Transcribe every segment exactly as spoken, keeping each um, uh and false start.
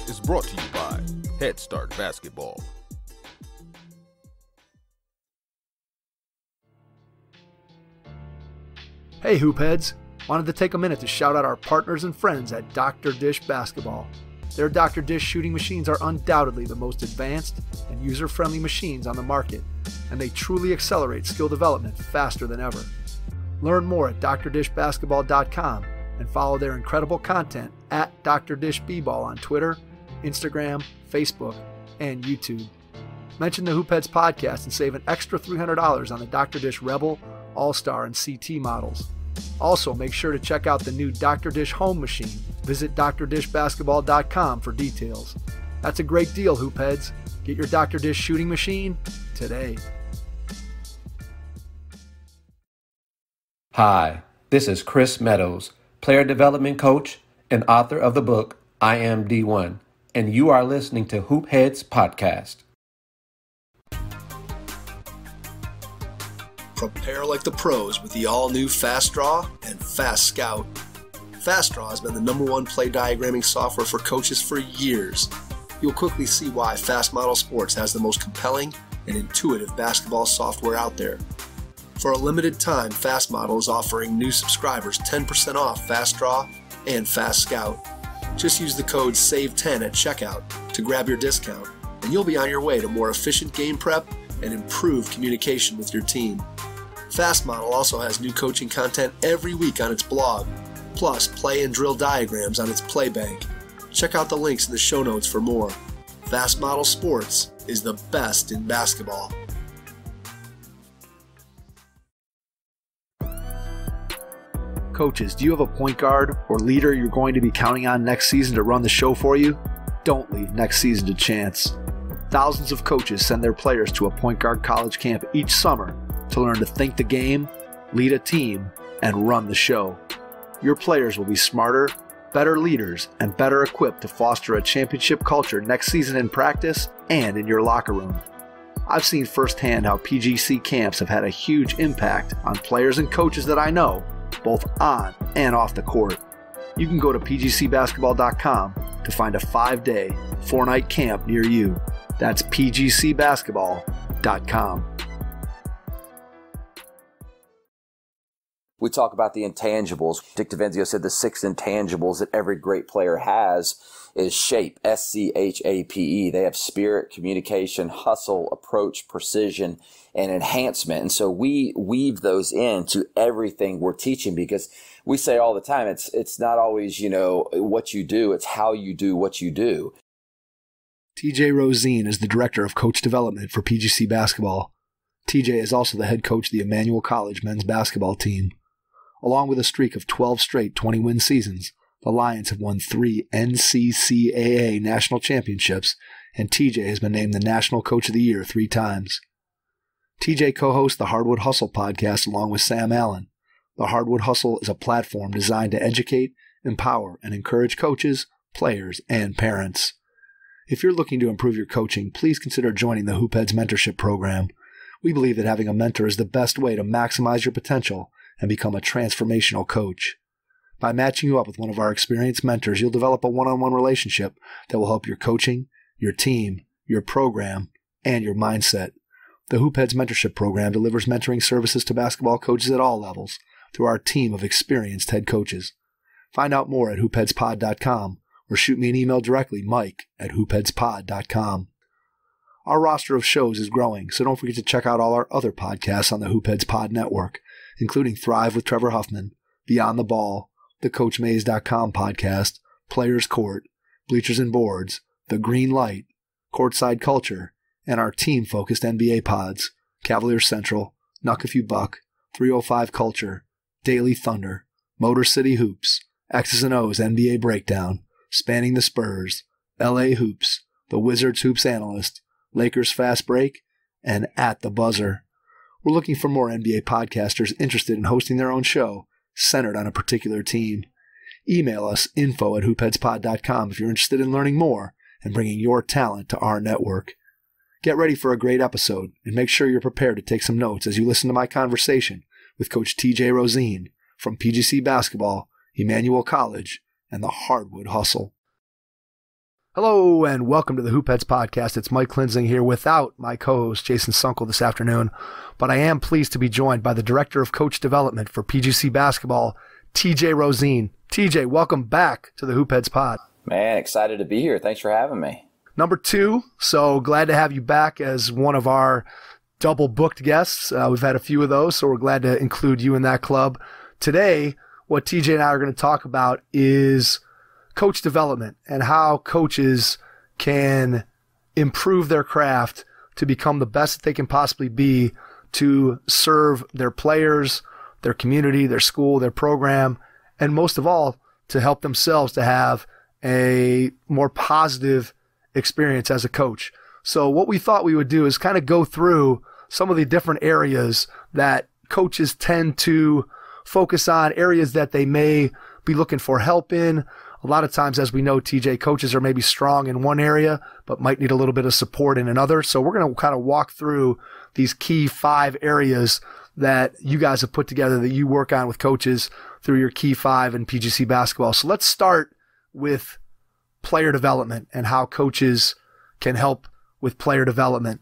is brought to you by Head Start Basketball. Hey Hoopheads! Wanted to take a minute to shout out our partners and friends at Doctor Dish Basketball. Their Doctor Dish shooting machines are undoubtedly the most advanced and user-friendly machines on the market, and they truly accelerate skill development faster than ever. Learn more at D R dish basketball dot com and follow their incredible content at Doctor Dish B-Ball on Twitter, Instagram, Facebook, and YouTube. Mention the Hoopheads podcast and save an extra three hundred dollars on the Doctor Dish Rebel, All-Star, and C T models. Also, make sure to check out the new Doctor Dish Home Machine. Visit D R dish basketball dot com for details. That's a great deal, Hoopheads. Get your Doctor Dish shooting machine today. Hi, this is Chris Meadows, player development coach and author of the book I Am D one, and you are listening to Hoopheads Podcast. Prepare like the pros with the all-new Fast Draw and Fast Scout. Fast Draw has been the number one play diagramming software for coaches for years. You'll quickly see why Fast Model Sports has the most compelling and intuitive basketball software out there. For a limited time, Fast Model is offering new subscribers ten percent off Fast Draw and Fast Scout. Just use the code save ten at checkout to grab your discount, and you'll be on your way to more efficient game prep and improved communication with your team. Fast Model also has new coaching content every week on its blog, plus play and drill diagrams on its play bank. Check out the links in the show notes for more. Fast Model Sports is the best in basketball. Coaches, do you have a point guard or leader you're going to be counting on next season to run the show for you? Don't leave next season to chance. Thousands of coaches send their players to a point guard college camp each summer to learn to think the game, lead a team, and run the show. Your players will be smarter, better leaders, and better equipped to foster a championship culture next season in practice and in your locker room. I've seen firsthand how P G C camps have had a huge impact on players and coaches that I know, both on and off the court. You can go to P G C basketball dot com to find a five-day, four-night camp near you. That's P G C basketball dot com. We talk about the intangibles. Dick DeVenzio said the six intangibles that every great player has is shape, S C H A P E. They have spirit, communication, hustle, approach, precision, and enhancement. And so we weave those into everything we're teaching, because we say all the time, it's it's not always, you know, what you do, it's how you do what you do. T J Rosene is the Director of Coach Development for P G C Basketball. T J is also the head coach of the Emmanuel College men's basketball team. Along with a streak of twelve straight twenty-win seasons, the Lions have won three N C C A A national championships, and T J has been named the National Coach of the Year three times. T J co-hosts the Hardwood Hustle Podcast along with Sam Allen. The Hardwood Hustle is a platform designed to educate, empower, and encourage coaches, players, and parents. If you're looking to improve your coaching, please consider joining the Hoopheads Mentorship Program. We believe that having a mentor is the best way to maximize your potential and become a transformational coach. By matching you up with one of our experienced mentors, you'll develop a one-on-one relationship that will help your coaching, your team, your program, and your mindset. The Hoopheads Mentorship Program delivers mentoring services to basketball coaches at all levels through our team of experienced head coaches. Find out more at hoopheads pod dot com or shoot me an email directly, Mike at hoopheads pod dot com. Our roster of shows is growing, so don't forget to check out all our other podcasts on the Hoopheads Pod Network, including Thrive with Trevor Huffman, Beyond the Ball, the coach maze dot com podcast, Players Court, Bleachers and Boards, The Green Light, Courtside Culture, and our team-focused N B A pods, Cavaliers Central, Knuck If You Buck, three oh five Culture, Daily Thunder, Motor City Hoops, X's and O's N B A Breakdown, Spanning the Spurs, L A Hoops, The Wizards Hoops Analyst, Lakers Fast Break, and At the Buzzer. We're looking for more N B A podcasters interested in hosting their own show centered on a particular team. Email us info at hoopheads pod dot com if you're interested in learning more and bringing your talent to our network. Get ready for a great episode and make sure you're prepared to take some notes as you listen to my conversation with Coach T J Rosene from P G C Basketball, Emmanuel College, and the Hardwood Hustle. Hello and welcome to the Hoop Heads Podcast. It's Mike Klinzing here without my co-host Jason Sunkel this afternoon, but I am pleased to be joined by the Director of Coach Development for P G C Basketball, T J Rosene. T J, welcome back to the Hoop Heads Pod. Man, excited to be here. Thanks for having me. Number two, so glad to have you back as one of our double booked guests. Uh, we've had a few of those, so we're glad to include you in that club. Today, what T J and I are going to talk about is coach development and how coaches can improve their craft to become the best that they can possibly be to serve their players, their community, their school, their program, and most of all, to help themselves to have a more positive experience as a coach. So what we thought we would do is kind of go through some of the different areas that coaches tend to focus on, areas that they may be looking for help in. A lot of times, as we know, T J, coaches are maybe strong in one area, but might need a little bit of support in another. So we're going to kind of walk through these key five areas that you guys have put together that you work on with coaches through your key five in P G C basketball. So let's start with player development and how coaches can help with player development.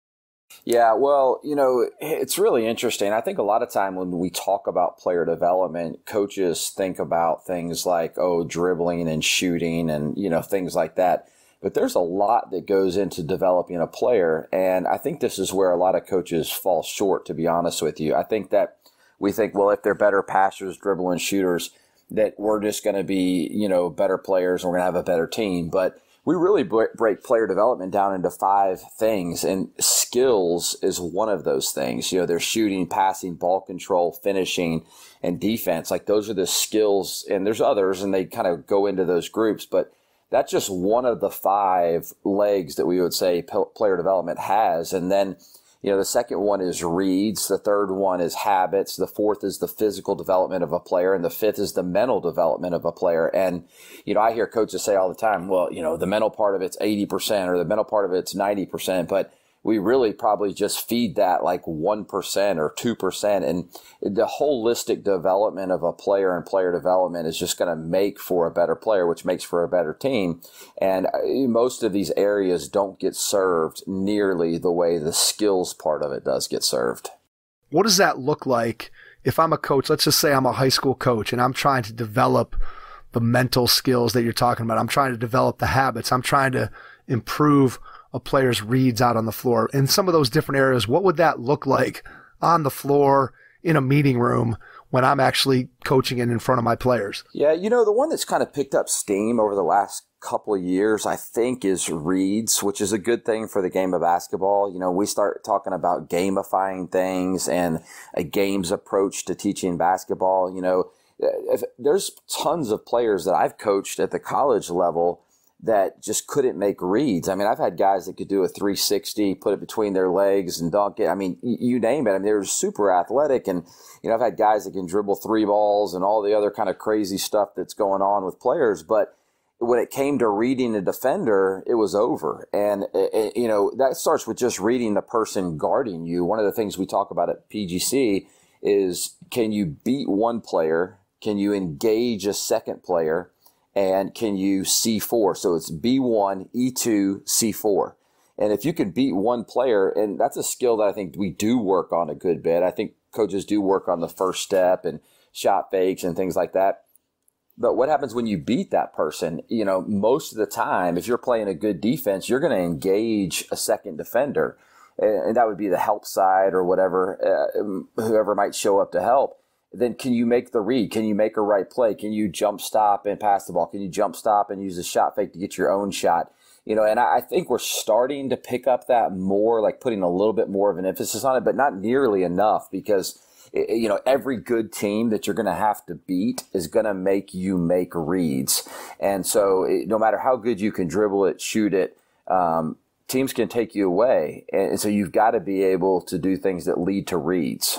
Yeah, well, you know, it's really interesting. I think a lot of time when we talk about player development, coaches think about things like, oh, dribbling and shooting and, you know, things like that. But there's a lot that goes into developing a player. And I think this is where a lot of coaches fall short, to be honest with you. I think that we think, well, if they're better passers, dribbling shooters, that we're just going to be, you know, better players and we're going to have a better team. But we really break player development down into five things, and skills is one of those things. You know, there's shooting, passing, ball control, finishing, and defense. Like those are the skills, and there's others, and they kind of go into those groups. But that's just one of the five legs that we would say player development has. And then, you know, the second one is reads. The third one is habits. The fourth is the physical development of a player. And the fifth is the mental development of a player. And, you know, I hear coaches say all the time, well, you know, the mental part of it's eighty percent or the mental part of it's ninety percent. But we really probably just feed that like one percent or two percent. And the holistic development of a player and player development is just going to make for a better player, which makes for a better team. And most of these areas don't get served nearly the way the skills part of it does get served. What does that look like if I'm a coach? Let's just say I'm a high school coach and I'm trying to develop the mental skills that you're talking about. I'm trying to develop the habits. I'm trying to improve a player's reads out on the floor. In some of those different areas, what would that look like on the floor in a meeting room when I'm actually coaching it in front of my players? Yeah, you know, the one that's kind of picked up steam over the last couple of years, I think, is reads, which is a good thing for the game of basketball. You know, we start talking about gamifying things and a game's approach to teaching basketball. You know, if, there's tons of players that I've coached at the college level that just couldn't make reads. I mean, I've had guys that could do a three sixty, put it between their legs and dunk it. I mean, you name it. I mean, they're super athletic. And, you know, I've had guys that can dribble three balls and all the other kind of crazy stuff that's going on with players. But when it came to reading a defender, it was over. And, you know, that starts with just reading the person guarding you. One of the things we talk about at P G C is, can you beat one player? Can you engage a second player? And can you C four? So it's B one, E two, C four. And if you can beat one player, and that's a skill that I think we do work on a good bit. I think coaches do work on the first step and shot fakes and things like that. But what happens when you beat that person? You know, most of the time, if you're playing a good defense, you're going to engage a second defender. And that would be the help side or whatever, uh, whoever might show up to help. Then can you make the read? Can you make a right play? Can you jump stop and pass the ball? Can you jump stop and use a shot fake to get your own shot? You know, and I think we're starting to pick up that more, like putting a little bit more of an emphasis on it, but not nearly enough because, you know, every good team that you're going to have to beat is going to make you make reads. And so no matter how good you can dribble it, shoot it, um, teams can take you away. And so you've got to be able to do things that lead to reads.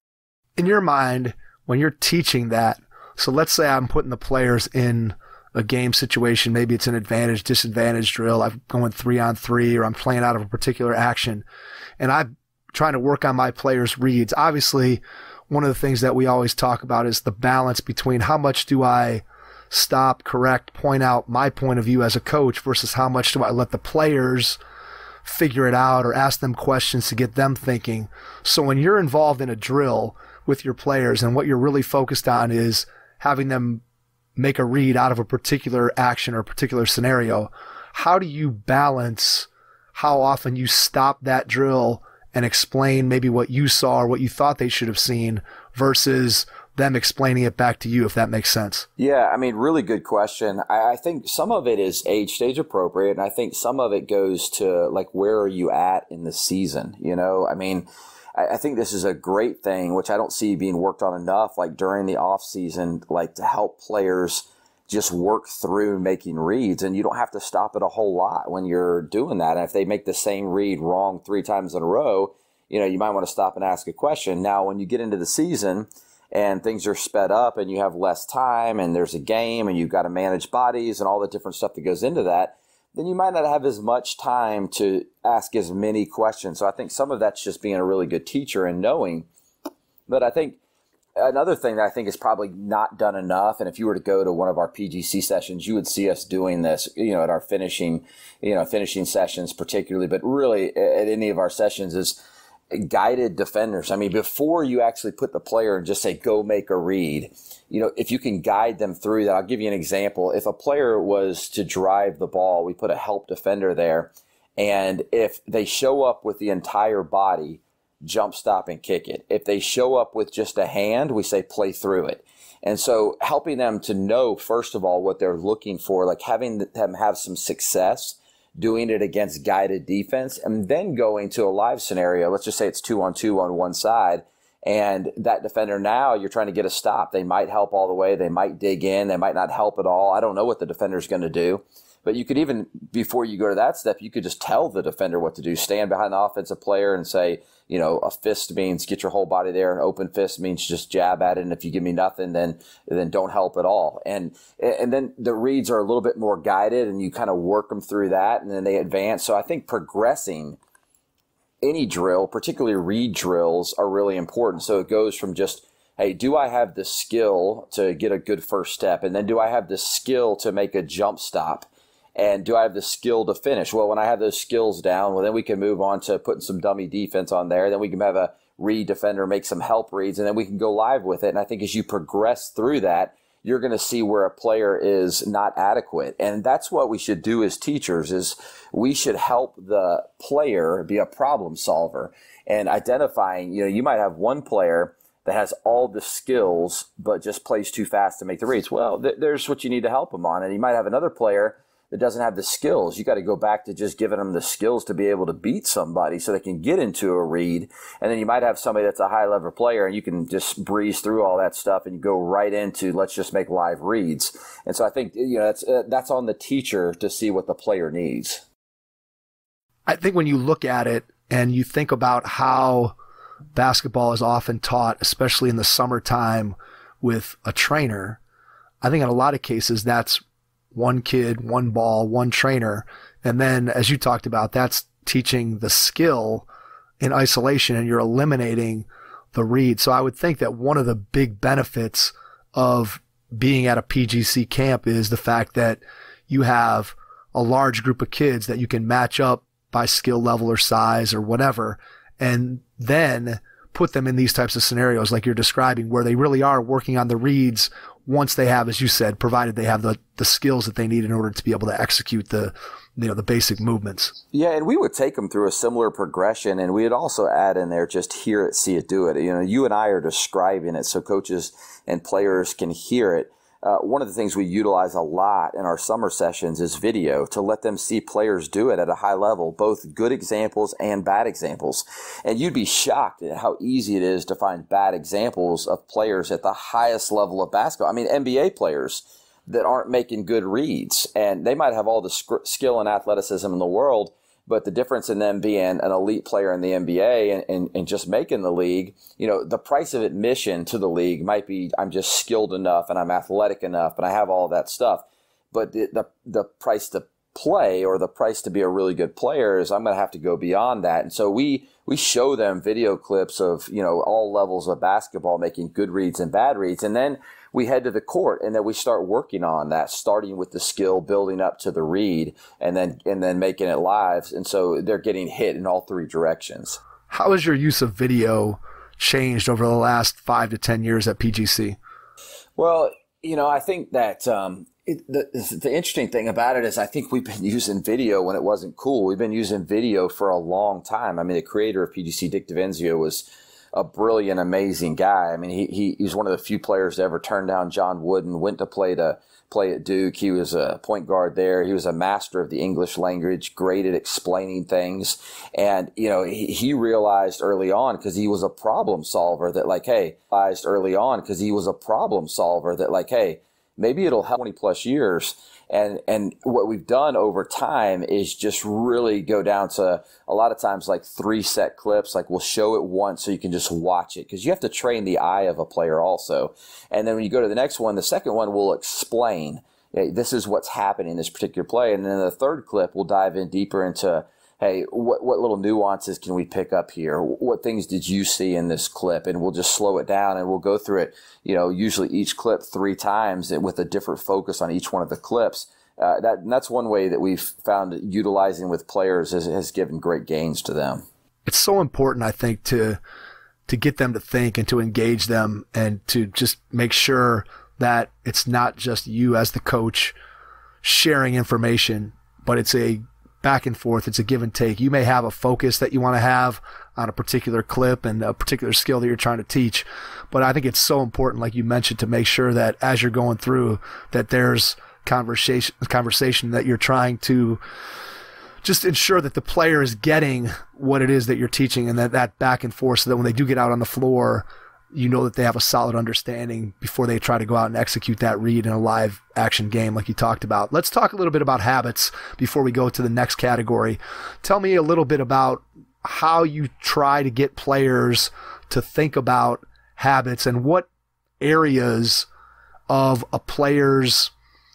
In your mind, when you're teaching that, so let's say I'm putting the players in a game situation, maybe it's an advantage, disadvantage drill, I'm going three on three, or I'm playing out of a particular action, and I'm trying to work on my players' reads. Obviously, one of the things that we always talk about is the balance between how much do I stop, correct, point out my point of view as a coach versus how much do I let the players figure it out or ask them questions to get them thinking. So when you're involved in a drill with your players and what you're really focused on is having them make a read out of a particular action or a particular scenario, how do you balance how often you stop that drill and explain maybe what you saw or what you thought they should have seen versus them explaining it back to you, if that makes sense? Yeah, I mean, really good question. I, I think some of it is age stage appropriate, and I think some of it goes to, like, where are you at in the season? You know, I mean, I, I think this is a great thing, which I don't see being worked on enough, like during the off season, like to help players just work through making reads, and you don't have to stop it a whole lot when you're doing that. And if they make the same read wrong three times in a row, you know, you might want to stop and ask a question. Now, when you get into the season and things are sped up and you have less time and there's a game and you've got to manage bodies and all the different stuff that goes into that, then you might not have as much time to ask as many questions. So I think some of that's just being a really good teacher and knowing. But I think another thing that I think is probably not done enough, and if you were to go to one of our P G C sessions, you would see us doing this, you know, at our finishing, you know, finishing sessions particularly, but really at any of our sessions, is guided defenders. I mean, before you actually put the player and just say, go make a read, you know, if you can guide them through that. I'll give you an example. If a player was to drive the ball, we put a help defender there. And if they show up with the entire body, jump, stop, and kick it. If they show up with just a hand, we say play through it. And so helping them to know, first of all, what they're looking for, like having them have some success doing it against guided defense, and then going to a live scenario. Let's just say it's two on two on one side, and that defender, now you're trying to get a stop. They might help all the way. They might dig in. They might not help at all. I don't know what the defender's going to do. But you could even, before you go to that step, you could just tell the defender what to do. Stand behind the offensive player and say, you know, a fist means get your whole body there. An open fist means just jab at it. And if you give me nothing, then then don't help at all. And and then the reads are a little bit more guided, and you kind of work them through that, and then they advance. So I think progressing any drill, particularly read drills, are really important. So it goes from just, hey, do I have the skill to get a good first step? And then do I have the skill to make a jump stop? And do I have the skill to finish? Well, when I have those skills down, well, then we can move on to putting some dummy defense on there. Then we can have a read defender make some help reads, and then we can go live with it. And I think as you progress through that, you're going to see where a player is not adequate. And that's what we should do as teachers, is we should help the player be a problem solver and identifying, you know, you might have one player that has all the skills but just plays too fast to make the reads. Well, th- there's what you need to help them on. And you might have another player that doesn't have the skills. You got to go back to just giving them the skills to be able to beat somebody so they can get into a read. And then you might have somebody that's a high level player, and you can just breeze through all that stuff and you go right into, let's just make live reads. And so I think, you know, that's, uh, that's on the teacher to see what the player needs. I think when you look at it and you think about how basketball is often taught, especially in the summertime with a trainer, I think in a lot of cases that's one kid, one ball, one trainer. And then, as you talked about, that's teaching the skill in isolation, and you're eliminating the read. So I would think that one of the big benefits of being at a P G C camp is the fact that you have a large group of kids that you can match up by skill level or size or whatever, and then put them in these types of scenarios like you're describing, where they really are working on the reads once they have, as you said, provided they have the, the skills that they need in order to be able to execute the, you know, the basic movements. Yeah, and we would take them through a similar progression, and we'd also add in there just hear it, see it, do it. You know, you and I are describing it so coaches and players can hear it. Uh, one of the things we utilize a lot in our summer sessions is video, to let them see players do it at a high level, both good examples and bad examples. And you'd be shocked at how easy it is to find bad examples of players at the highest level of basketball. I mean, N B A players that aren't making good reads, and they might have all the sc- skill and athleticism in the world, but the difference in them being an elite player in the N B A and, and, and just making the league, you know, the price of admission to the league might be, I'm just skilled enough and I'm athletic enough and I have all that stuff. But the, the, the price to play, or the price to be a really good player, is I'm going to have to go beyond that. And so we, we show them video clips of, you know, all levels of basketball making good reads and bad reads. And then we head to the court and then we start working on that, starting with the skill, building up to the read, and then and then making it live. And so they're getting hit in all three directions. How has your use of video changed over the last five to ten years at P G C? Well, you know, I think that um, it, the, the interesting thing about it is I think we've been using video when it wasn't cool. We've been using video for a long time. I mean, the creator of P G C, Dick DeVenzio, was a brilliant, amazing guy. I mean, he, he he's one of the few players to ever turn down John Wooden, went to play to play at Duke. He was a point guard there. He was a master of the English language, great at explaining things. And, you know, he, he realized early on, because he was a problem solver, that like, hey, realized early on, because he was a problem solver, that like, hey, maybe it'll help twenty plus years. And and what we've done over time is just really go down to a lot of times like three set clips. Like we'll show it once so you can just watch it, because you have to train the eye of a player also. And then when you go to the next one, the second one will explain, hey, this is what's happening in this particular play. And then the third clip will dive in deeper into, hey, what, what little nuances can we pick up here? What things did you see in this clip? And we'll just slow it down and we'll go through it, you know, usually each clip three times with a different focus on each one of the clips. Uh, that and that's one way that we've found utilizing with players has, has given great gains to them. It's so important, I think, to to get them to think and to engage them and to just make sure that it's not just you as the coach sharing information, but it's a back and forth. It's a give and take. You may have a focus that you want to have on a particular clip and a particular skill that you're trying to teach. But I think it's so important, like you mentioned, to make sure that as you're going through that there's conversation, conversation that you're trying to just ensure that the player is getting what it is that you're teaching, and that, that back and forth, so that when they do get out on the floor, you know that they have a solid understanding before they try to go out and execute that read in a live action game like you talked about. Let's talk a little bit about habits before we go to the next category. Tell me a little bit about how you try to get players to think about habits and what areas of a player's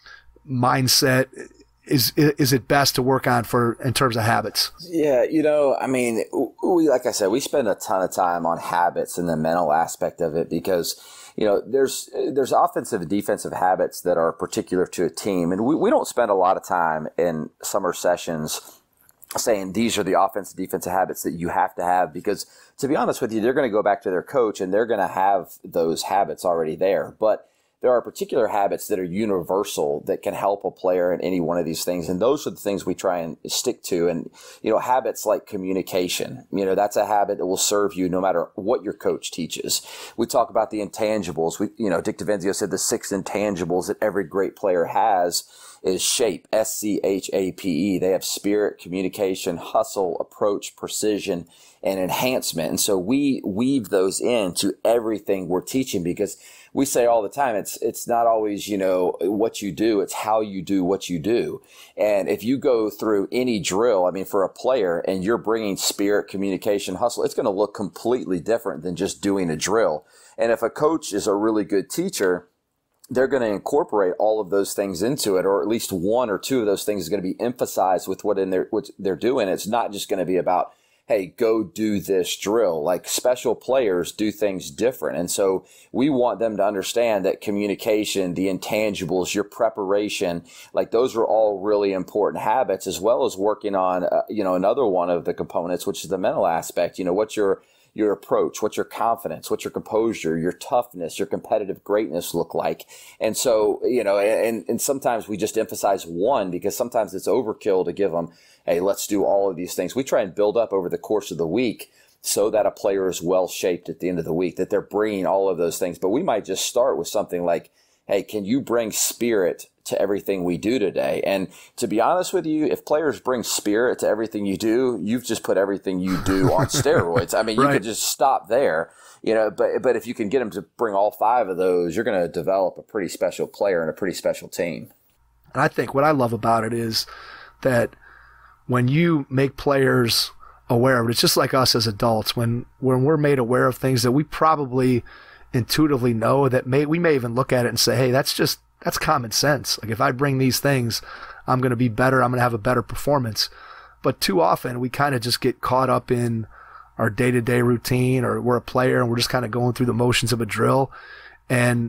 mindset is is it best to work on for in terms of habits? Yeah, you know, I mean, we like I said, we spend a ton of time on habits and the mental aspect of it, because, you know, there's there's offensive and defensive habits that are particular to a team, and we, we don't spend a lot of time in summer sessions saying these are the offensive defensive habits that you have to have, because to be honest with you, they're going to go back to their coach and they're going to have those habits already there. But there are particular habits that are universal that can help a player in any one of these things. And those are the things we try and stick to. And, you know, habits like communication, you know, that's a habit that will serve you no matter what your coach teaches. We talk about the intangibles. We, you know, Dick DeVenzio said the six intangibles that every great player has is shape, S C H A P E. They have spirit, communication, hustle, approach, precision, and enhancement. And so we weave those into everything we're teaching, because we say all the time, it's it's not always, you know, what you do, it's how you do what you do. And if you go through any drill, I mean, for a player, and you're bringing spirit, communication, hustle, it's going to look completely different than just doing a drill. And if a coach is a really good teacher, they're going to incorporate all of those things into it, or at least one or two of those things is going to be emphasized with what in their what they're doing. It's not just going to be about, hey, go do this drill. Like, special players do things different. And so we want them to understand that communication, the intangibles, your preparation, like those are all really important habits, as well as working on, uh, you know, another one of the components, which is the mental aspect. You know, what's your your approach, what's your confidence, what's your composure, your toughness, your competitive greatness look like? And so, you know, and, and sometimes we just emphasize one, because sometimes it's overkill to give them, hey, let's do all of these things. We try and build up over the course of the week so that a player is well shaped at the end of the week, that they're bringing all of those things. But we might just start with something like, hey, can you bring spirit to everything we do today? And to be honest with you, if players bring spirit to everything you do, you've just put everything you do on steroids. I mean, you right. could just stop there, you know, but, but if you can get them to bring all five of those, you're going to develop a pretty special player and a pretty special team. And I think what I love about it is that when you make players aware of it, it's just like us as adults, when, when we're made aware of things that we probably intuitively know, that may, we may even look at it and say, hey, that's just, that's common sense. Like, if I bring these things, I'm going to be better. I'm going to have a better performance. But too often we kind of just get caught up in our day-to-day routine, or we're a player and we're just kind of going through the motions of a drill. And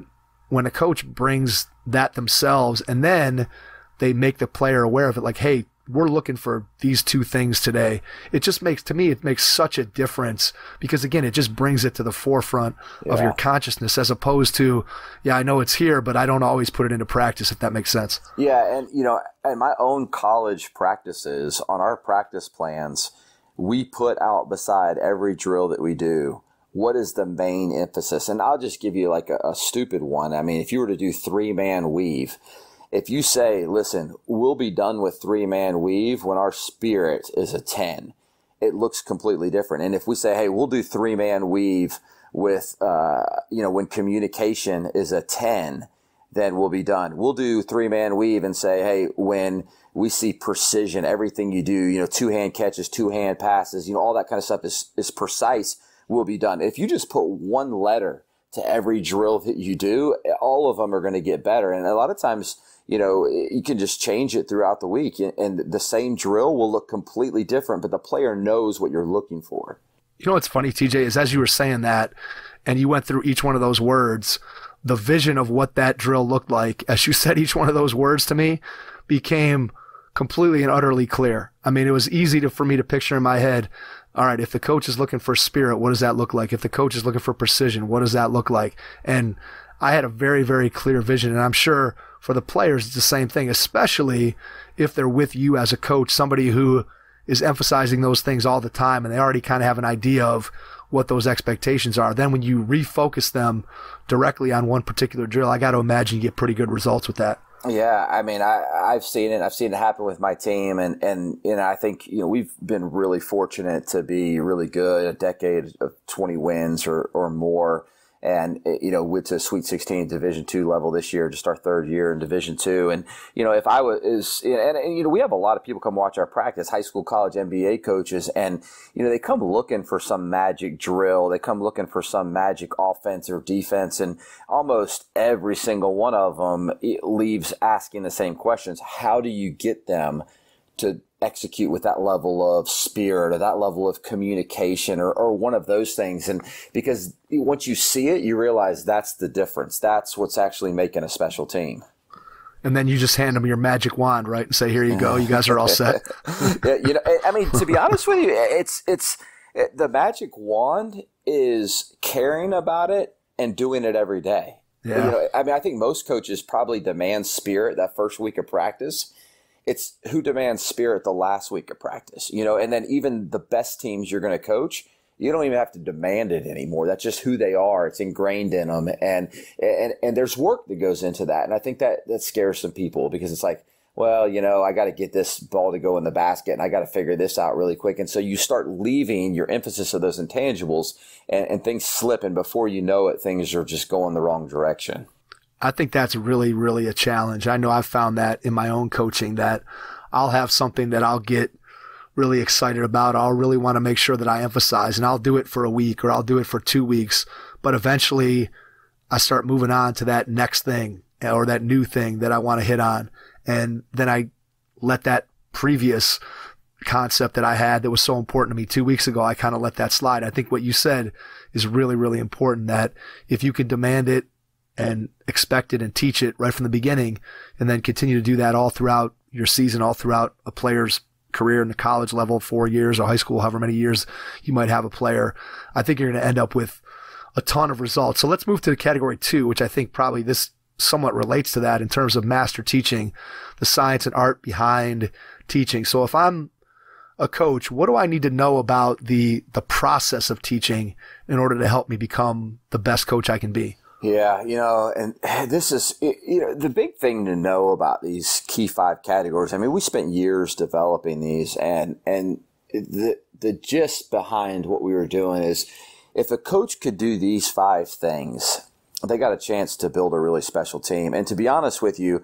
when a coach brings that themselves and then they make the player aware of it, like, hey, we're looking for these two things today. It just makes, to me, it makes such a difference because, again, it just brings it to the forefront yeah. of your consciousness as opposed to, yeah, I know it's here, but I don't always put it into practice, if that makes sense. Yeah, and, you know, in my own college practices, on our practice plans, we put out beside every drill that we do, what is the main emphasis? And I'll just give you like a, a stupid one. I mean, if you were to do three-man weave, if you say, listen, we'll be done with three-man weave when our spirit is a ten, it looks completely different. And if we say, hey, we'll do three-man weave with, uh, you know, when communication is a ten, then we'll be done. We'll do three-man weave and say, hey, when we see precision, everything you do, you know, two-hand catches, two-hand passes, you know, all that kind of stuff is, is precise, we'll be done. If you just put one letter to every drill that you do, all of them are going to get better. And a lot of times, you know, you can just change it throughout the week and the same drill will look completely different, but the player knows what you're looking for. You know what's funny, T J, is as you were saying that and you went through each one of those words, the vision of what that drill looked like, as you said each one of those words to me, became completely and utterly clear. I mean, it was easy to, for me to picture in my head, all right, if the coach is looking for spirit, what does that look like? If the coach is looking for precision, what does that look like? And I had a very, very clear vision, and I'm sure for the players it's the same thing, especially if they're with you as a coach, somebody who is emphasizing those things all the time, and they already kind of have an idea of what those expectations are. Then when you refocus them directly on one particular drill, I got to imagine you get pretty good results with that. Yeah, I mean, I, I've seen it. I've seen it happen with my team, and and you know, I think you know we've been really fortunate to be really good. A decade of twenty wins or or more, and you know, went to Sweet sixteen Division two level this year, just our third year in Division two. And you know, if I was, and, and you know, we have a lot of people come watch our practice, high school, college, N B A coaches, and you know, they come looking for some magic drill. They come looking for some magic offense or defense, and almost every single one of them leaves asking the same questions. How do you get them to execute with that level of spirit or that level of communication or, or one of those things? And because once you see it, you realize that's the difference. That's what's actually making a special team. And then you just hand them your magic wand, right? And say, here you go. You guys are all set. Yeah, you know, I mean, to be honest with you, it's, it's it, the magic wand is caring about it and doing it every day. Yeah. You know, I mean, I think most coaches probably demand spirit that first week of practice. It's who demands spirit the last week of practice, you know, and then even the best teams you're going to coach, you don't even have to demand it anymore. That's just who they are. It's ingrained in them. And, and, and there's work that goes into that. And I think that, that scares some people because it's like, well, you know, I got to get this ball to go in the basket and I got to figure this out really quick. And so you start leaving your emphasis of those intangibles and, and things slip. And before you know it, things are just going the wrong direction. I think that's really, really a challenge. I know I've found that in my own coaching that I'll have something that I'll get really excited about. I'll really want to make sure that I emphasize, and I'll do it for a week or I'll do it for two weeks. But eventually I start moving on to that next thing or that new thing that I want to hit on. And then I let that previous concept that I had that was so important to me two weeks ago, I kind of let that slide. I think what you said is really, really important, that if you can demand it and expect it and teach it right from the beginning and then continue to do that all throughout your season, all throughout a player's career in the college level, four years or high school, however many years you might have a player, I think you're going to end up with a ton of results. So let's move to the category two, which I think probably this somewhat relates to that in terms of master teaching, the science and art behind teaching. So if I'm a coach, what do I need to know about the the process of teaching in order to help me become the best coach I can be? Yeah, you know, and this is, you know, the big thing to know about these key five categories. I mean, we spent years developing these, and and the the gist behind what we were doing is if a coach could do these five things, they got a chance to build a really special team. And to be honest with you,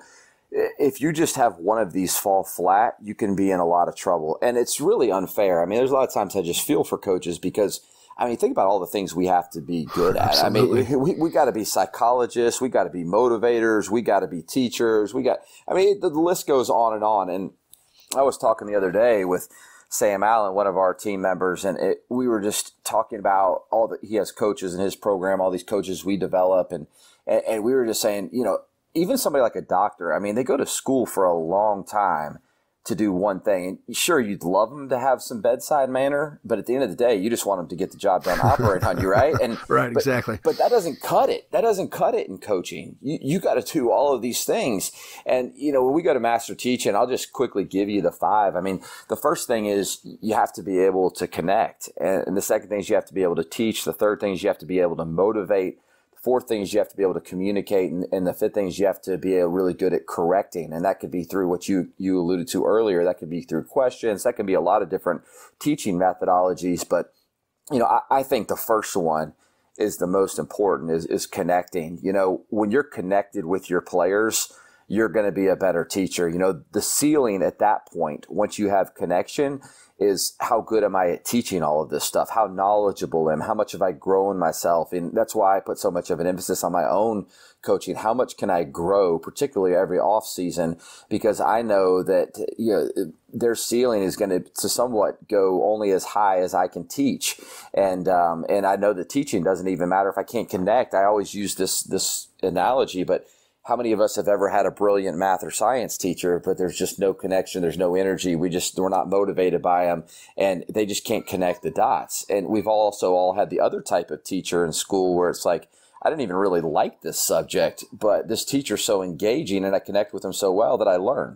if you just have one of these fall flat, you can be in a lot of trouble. And it's really unfair. I mean, there's a lot of times I just feel for coaches because, I mean, think about all the things we have to be good at. Absolutely. I mean, we, we got to be psychologists. We got to be motivators. We got to be teachers. We got, I mean, the, the list goes on and on. And I was talking the other day with Sam Allen, one of our team members, and it, we were just talking about all that he has coaches in his program, all these coaches we develop. And, And, and we were just saying, you know, even somebody like a doctor, I mean, they go to school for a long time to do one thing. And sure, you'd love them to have some bedside manner, but at the end of the day, you just want them to get the job done, operate on you, right? And right, but, exactly. But that doesn't cut it. That doesn't cut it in coaching. You you got to do all of these things. And, you know, when we go to Master Teaching, I'll just quickly give you the five. I mean, the first thing is you have to be able to connect. And, and the second thing is you have to be able to teach. The third thing is you have to be able to motivate. Fourth thing is you have to be able to communicate, and, and the fifth thing is you have to be really good at correcting, and that could be through what you you alluded to earlier. That could be through questions. That can be a lot of different teaching methodologies. But you know, I, I think the first one is the most important. Is is connecting. You know, when you're connected with your players, you're going to be a better teacher. You know, the ceiling at that point, once you have connection, is how good am I at teaching all of this stuff? How knowledgeable am I? How much have I grown myself? And that's why I put so much of an emphasis on my own coaching. How much can I grow, particularly every off season? Because I know that, you know, their ceiling is going to, to somewhat go only as high as I can teach. And, um, and I know that teaching doesn't even matter if I can't connect. I always use this, this analogy, but how many of us have ever had a brilliant math or science teacher, but there's just no connection, there's no energy, we just, we're not motivated by them, and they just can't connect the dots. And we've also all had the other type of teacher in school where it's like, I didn't even really like this subject, but this teacher's so engaging and I connect with them so well that I learn.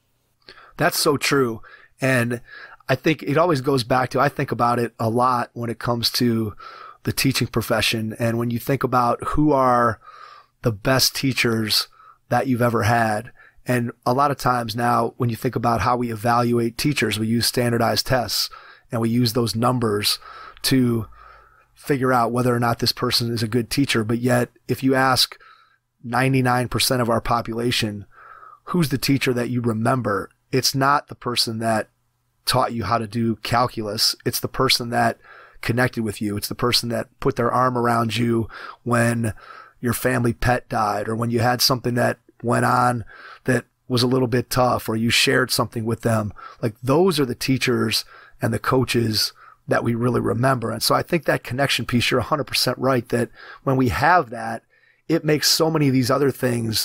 That's so true. And I think it always goes back to, I think about it a lot when it comes to the teaching profession. And when you think about who are the best teachers that you've ever had. And a lot of times now, when you think about how we evaluate teachers, we use standardized tests and we use those numbers to figure out whether or not this person is a good teacher. But yet, if you ask ninety-nine percent of our population, who's the teacher that you remember? It's not the person that taught you how to do calculus. It's the person that connected with you. It's the person that put their arm around you when your family pet died, or when you had something that went on that was a little bit tough, or you shared something with them. Like, those are the teachers and the coaches that we really remember. And so I think that connection piece, you're one hundred percent right, that when we have that, it makes so many of these other things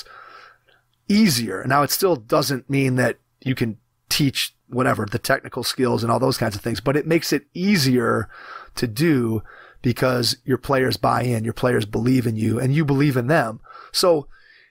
easier. Now, it still doesn't mean that you can teach whatever, the technical skills and all those kinds of things, but it makes it easier to do because your players buy in, your players believe in you, and you believe in them. So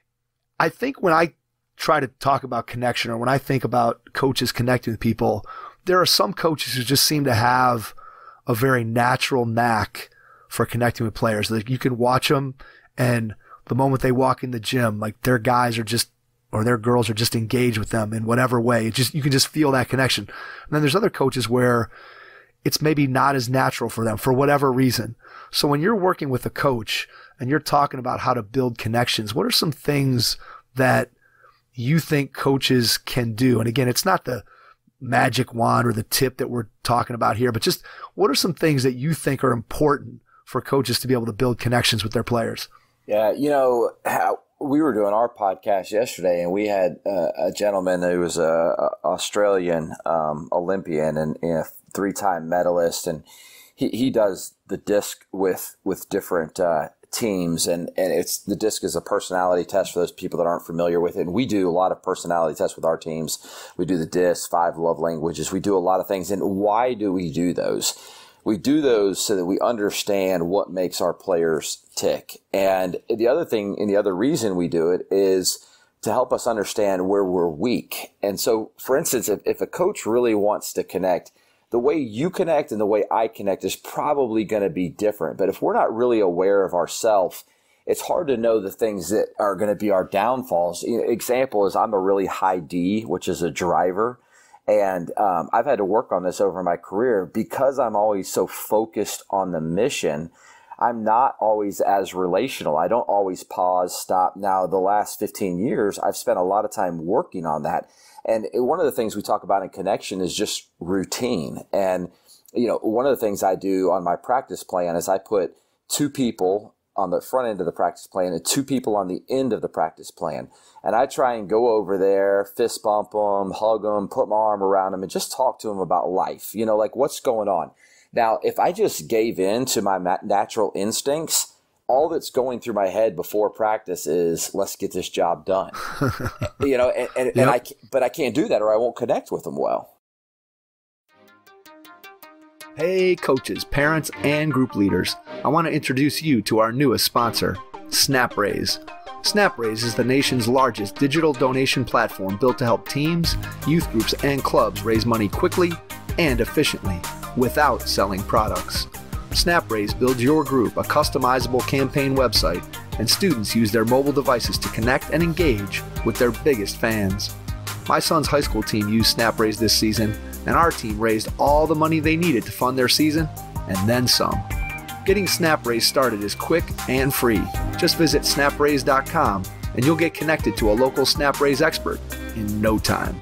I think when I try to talk about connection, or when I think about coaches connecting with people, there are some coaches who just seem to have a very natural knack for connecting with players. Like, you can watch them, and the moment they walk in the gym, like, their guys are just, or their girls are just engaged with them in whatever way. It just, you can just feel that connection. And then there's other coaches where it's maybe not as natural for them for whatever reason. So when you're working with a coach and you're talking about how to build connections, what are some things that you think coaches can do? And again, it's not the magic wand or the tip that we're talking about here, but just what are some things that you think are important for coaches to be able to build connections with their players? Yeah, you know, how, we were doing our podcast yesterday, and we had uh, a gentleman who was a, a Australian um, Olympian and, and a three-time medalist, and he, he does the disc with with different uh, teams, and, and it's the disc is a personality test for those people that aren't familiar with it. And we do a lot of personality tests with our teams. We do the disc, five love languages. We do a lot of things. And why do we do those? We do those so that we understand what makes our players tick. And the other thing, and the other reason we do it is to help us understand where we're weak. And so, for instance, if, if a coach really wants to connect, the way you connect and the way I connect is probably going to be different. But if we're not really aware of ourselves, it's hard to know the things that are going to be our downfalls. You know, example is I'm a really high D, which is a driver. And um, I've had to work on this over my career because I'm always so focused on the mission. I'm not always as relational. I don't always pause, stop. Now, the last fifteen years, I've spent a lot of time working on that. And one of the things we talk about in connection is just routine. And, you know, one of the things I do on my practice plan is I put two people on the front end of the practice plan and two people on the end of the practice plan. And I try and go over there, fist bump them, hug them, put my arm around them, and just talk to them about life, you know, like what's going on. Now, if I just gave in to my natural instincts, all that's going through my head before practice is, let's get this job done. you know, and, and, yep. and I, but I can't do that or I won't connect with them well. Hey, coaches, parents, and group leaders. I want to introduce you to our newest sponsor, SnapRaise. SnapRaise is the nation's largest digital donation platform built to help teams, youth groups, and clubs raise money quickly and efficiently without selling products. SnapRaise builds your group a customizable campaign website, and students use their mobile devices to connect and engage with their biggest fans. My son's high school team used SnapRaise this season, and our team raised all the money they needed to fund their season, and then some. Getting SnapRaise started is quick and free. Just visit snap raise dot com, and you'll get connected to a local SnapRaise expert in no time.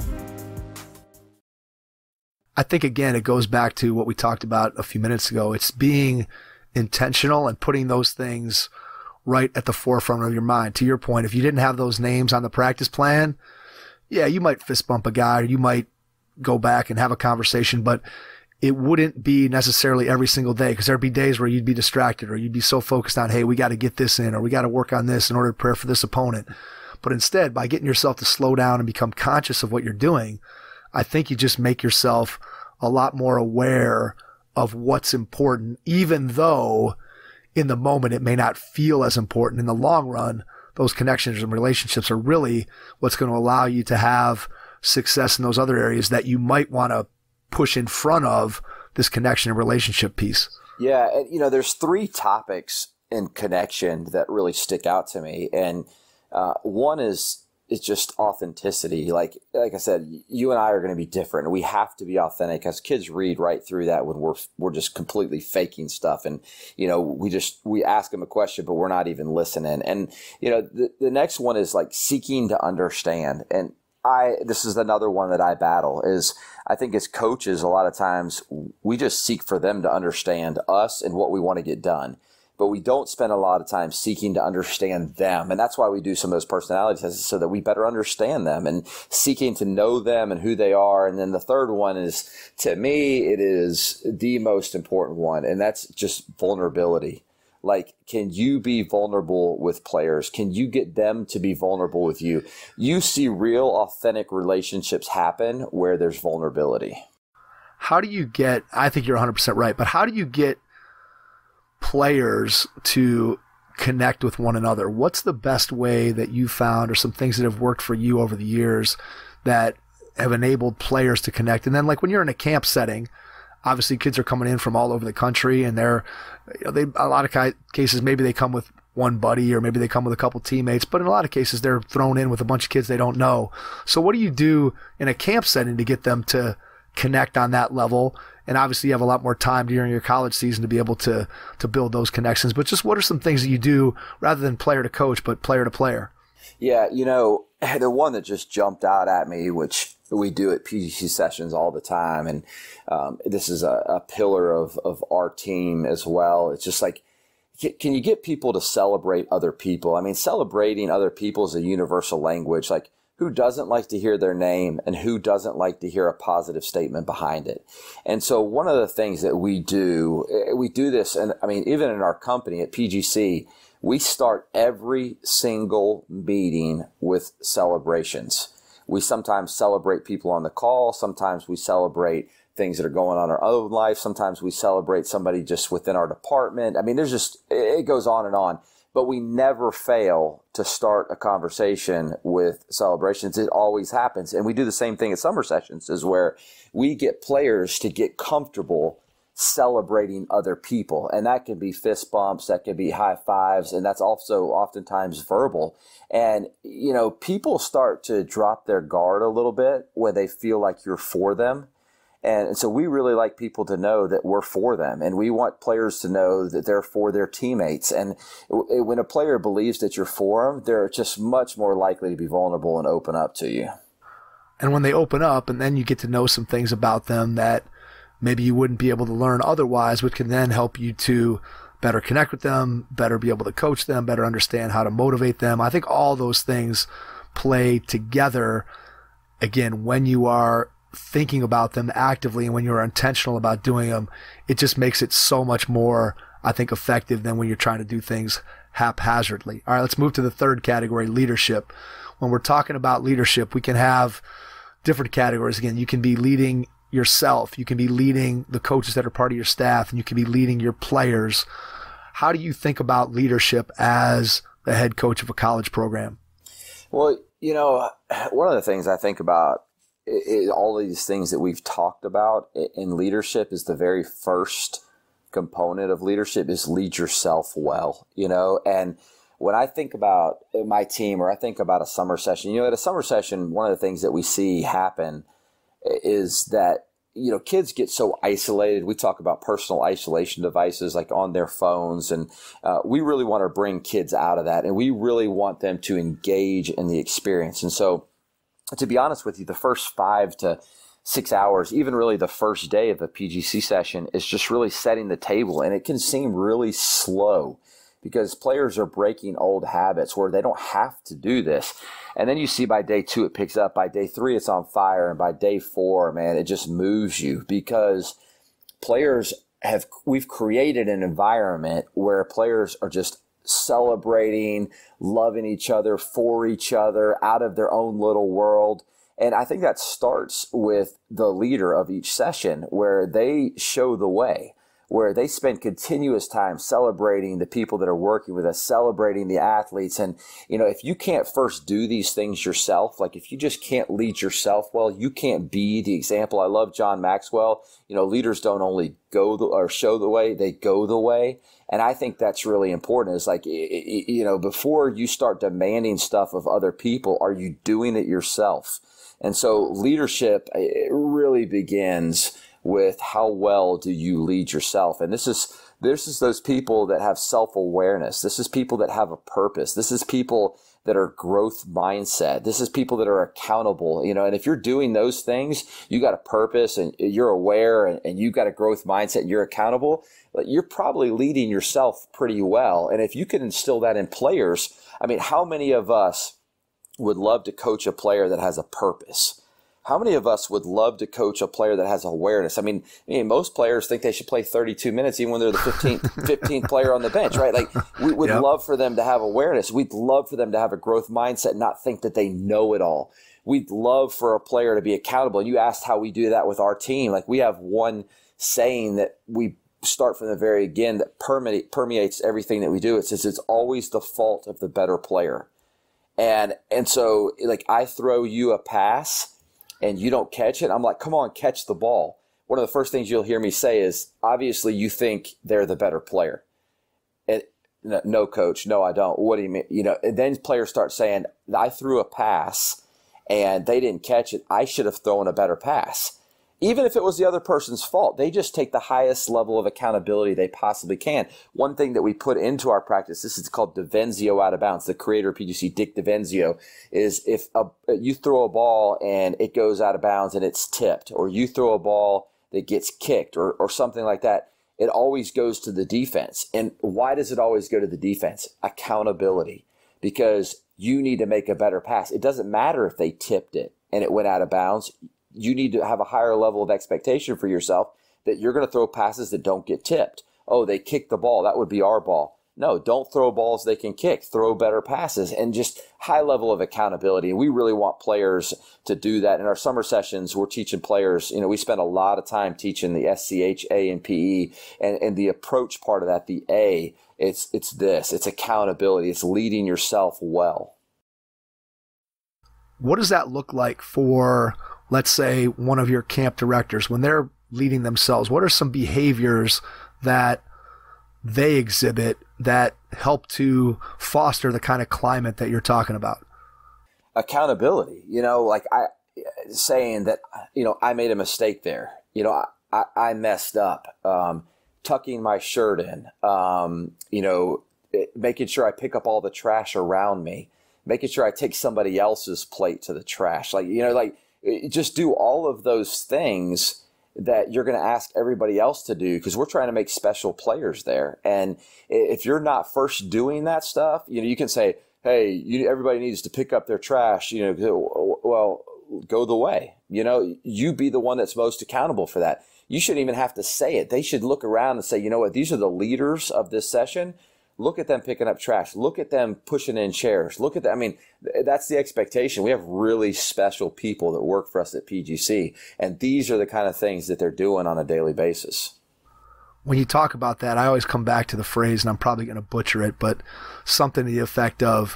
I think, again, it goes back to what we talked about a few minutes ago. It's being intentional and putting those things right at the forefront of your mind. To your point, if you didn't have those names on the practice plan, yeah, you might fist bump a guy, or you might go back and have a conversation, but it wouldn't be necessarily every single day, because there'd be days where you'd be distracted, or you'd be so focused on, hey, we got to get this in, or we got to work on this in order to prepare for this opponent. But instead, by getting yourself to slow down and become conscious of what you're doing, I think you just make yourself a lot more aware of what's important, even though in the moment it may not feel as important. In the long run, those connections and relationships are really what's going to allow you to have success in those other areas that you might want to push in front of this connection and relationship piece. Yeah. And, you know, there's three topics in connection that really stick out to me. And uh, one is, is just authenticity. Like, like I said, you and I are going to be different. We have to be authentic, as kids read right through that when we're, we're just completely faking stuff. And, you know, we just, we ask them a question, but we're not even listening. And, you know, the, the next one is like seeking to understand. And I, this is another one that I battle is I think as coaches, a lot of times we just seek for them to understand us and what we want to get done, but we don't spend a lot of time seeking to understand them. And that's why we do some of those personality tests, so that we better understand them and seeking to know them and who they are. And then the third one is, to me, it is the most important one. And that's just vulnerability. Like, can you be vulnerable with players? Can you get them to be vulnerable with you? You see real, authentic relationships happen where there's vulnerability. How do you get, I think you're one hundred percent right, but how do you get players to connect with one another? What's the best way that you found, or some things that have worked for you over the years that have enabled players to connect? And then, like, when you're in a camp setting, obviously kids are coming in from all over the country, and they're, you know, they, a lot of cases, maybe they come with one buddy, or maybe they come with a couple teammates, but in a lot of cases they're thrown in with a bunch of kids they don't know. So what do you do in a camp setting to get them to connect on that level? And obviously you have a lot more time during your college season to be able to, to build those connections, but just what are some things that you do rather than player to coach, but player to player? Yeah. You know, the one that just jumped out at me, which we do at P G C sessions all the time, and um, this is a, a pillar of, of our team as well. It's just like, can you get people to celebrate other people? I mean, celebrating other people is a universal language. Like, who doesn't like to hear their name, and who doesn't like to hear a positive statement behind it? And so one of the things that we do, we do this, and I mean, even in our company at P G C, we start every single meeting with celebrations. We sometimes celebrate people on the call. Sometimes we celebrate things that are going on in our own life. Sometimes we celebrate somebody just within our department. I mean, there's just, it goes on and on. But we never fail to start a conversation with celebrations. It always happens. And we do the same thing at summer sessions, is where we get players to get comfortable celebrating other people. And that can be fist bumps, that can be high fives, and that's also oftentimes verbal. And, you know, people start to drop their guard a little bit when they feel like you're for them. And so we really like people to know that we're for them, and we want players to know that they're for their teammates. And when a player believes that you're for them, they're just much more likely to be vulnerable and open up to you. And when they open up, and then you get to know some things about them that maybe you wouldn't be able to learn otherwise, which can then help you to better connect with them, better be able to coach them, better understand how to motivate them. I think all those things play together, again, when you are thinking about them actively and when you're intentional about doing them. It just makes it so much more I think, effective than when you're trying to do things haphazardly. All right, let's move to the third category, leadership. When we're talking about leadership, we can have different categories. Again, you can be leading yourself. You can be leading the coaches that are part of your staff, and you can be leading your players. How do you think about leadership as the head coach of a college program? Well, you know, one of the things I think about is all of these things that we've talked about in leadership is the very first component of leadership is lead yourself well, you know, and when I think about my team or I think about a summer session, you know, at a summer session, one of the things that we see happen is that, you know, kids get so isolated. We talk about personal isolation devices like on their phones, and uh, we really want to bring kids out of that, and we really want them to engage in the experience. And so, to be honest with you, the first five to six hours, even really the first day of the P G C session, is just really setting the table, and it can seem really slow because players are breaking old habits where they don't have to do this. And then you see by day two, it picks up. By day three, it's on fire. And by day four, man, it just moves you because players have, we've created an environment where players are just celebrating, loving each other, for each other, out of their own little world. And I think that starts with the leader of each session where they show the way, where they spend continuous time celebrating the people that are working with us, celebrating the athletes. And, you know, if you can't first do these things yourself, like if you just can't lead yourself well, you can't be the example. I love John Maxwell. You know, leaders don't only go the, or show the way, they go the way. And I think that's really important. It's like, you know, before you start demanding stuff of other people, are you doing it yourself? And so leadership, it really begins with how well do you lead yourself. And this is this is those people that have self-awareness. This is people that have a purpose. This is people that are growth mindset. This is people that are accountable, you know, and if you're doing those things, you got a purpose and you're aware and, and you got a growth mindset and you're accountable, you're probably leading yourself pretty well. And if you can instill that in players, I mean, how many of us would love to coach a player that has a purpose? How many of us would love to coach a player that has awareness? I mean, I mean, most players think they should play thirty-two minutes even when they're the fifteenth, fifteenth player on the bench, right? Like, we would yep. love for them to have awareness. We'd love for them to have a growth mindset, not think that they know it all. We'd love for a player to be accountable. And you asked how we do that with our team. Like, we have one saying that we start from the very beginning that permeate, permeates everything that we do. It says it's always the fault of the better player. And and so, like, I throw you a pass and you don't catch it, I'm like, come on, catch the ball. One of the first things you'll hear me say is, obviously you think they're the better player. And, no, coach, no, I don't. What do you mean? You know, and then players start saying, I threw a pass and they didn't catch it. I should have thrown a better pass. Even if it was the other person's fault, they just take the highest level of accountability they possibly can. One thing that we put into our practice, this is called DiVenzio out of bounds. The creator of P G C, Dick DiVenzio, is if a, you throw a ball and it goes out of bounds and it's tipped, or you throw a ball that gets kicked or, or something like that, it always goes to the defense. And why does it always go to the defense? Accountability. Because you need to make a better pass. It doesn't matter if they tipped it and it went out of bounds. You need to have a higher level of expectation for yourself that you're going to throw passes that don't get tipped. Oh, they kicked the ball. That would be our ball. No, don't throw balls they can kick. Throw better passes and just high level of accountability. And we really want players to do that. In our summer sessions, we're teaching players, you know, we spend a lot of time teaching the S C H A and P E, and, and the approach part of that, the A, it's, it's this, it's accountability. It's leading yourself well. What does that look like for, let's say, one of your camp directors when they're leading themselves? What are some behaviors that they exhibit that help to foster the kind of climate that you're talking about? Accountability, you know, like I saying that, you know, I made a mistake there. You know, I, I, I messed up, um, tucking my shirt in, um, you know, it, making sure I pick up all the trash around me, making sure I take somebody else's plate to the trash. Like, you know, like just do all of those things that you're going to ask everybody else to do, because we're trying to make special players there. And if you're not first doing that stuff, you know, you can say, hey, you, everybody needs to pick up their trash, you know, well, go the way, you know, you be the one that's most accountable for that. you shouldn't even have to say it. They should look around and say, you know what, these are the leaders of this session. Look at them picking up trash. Look at them pushing in chairs. Look at that. I mean, that's the expectation. We have really special people that work for us at P G C, and these are the kind of things that they're doing on a daily basis. When you talk about that, I always come back to the phrase, and I'm probably going to butcher it, but something to the effect of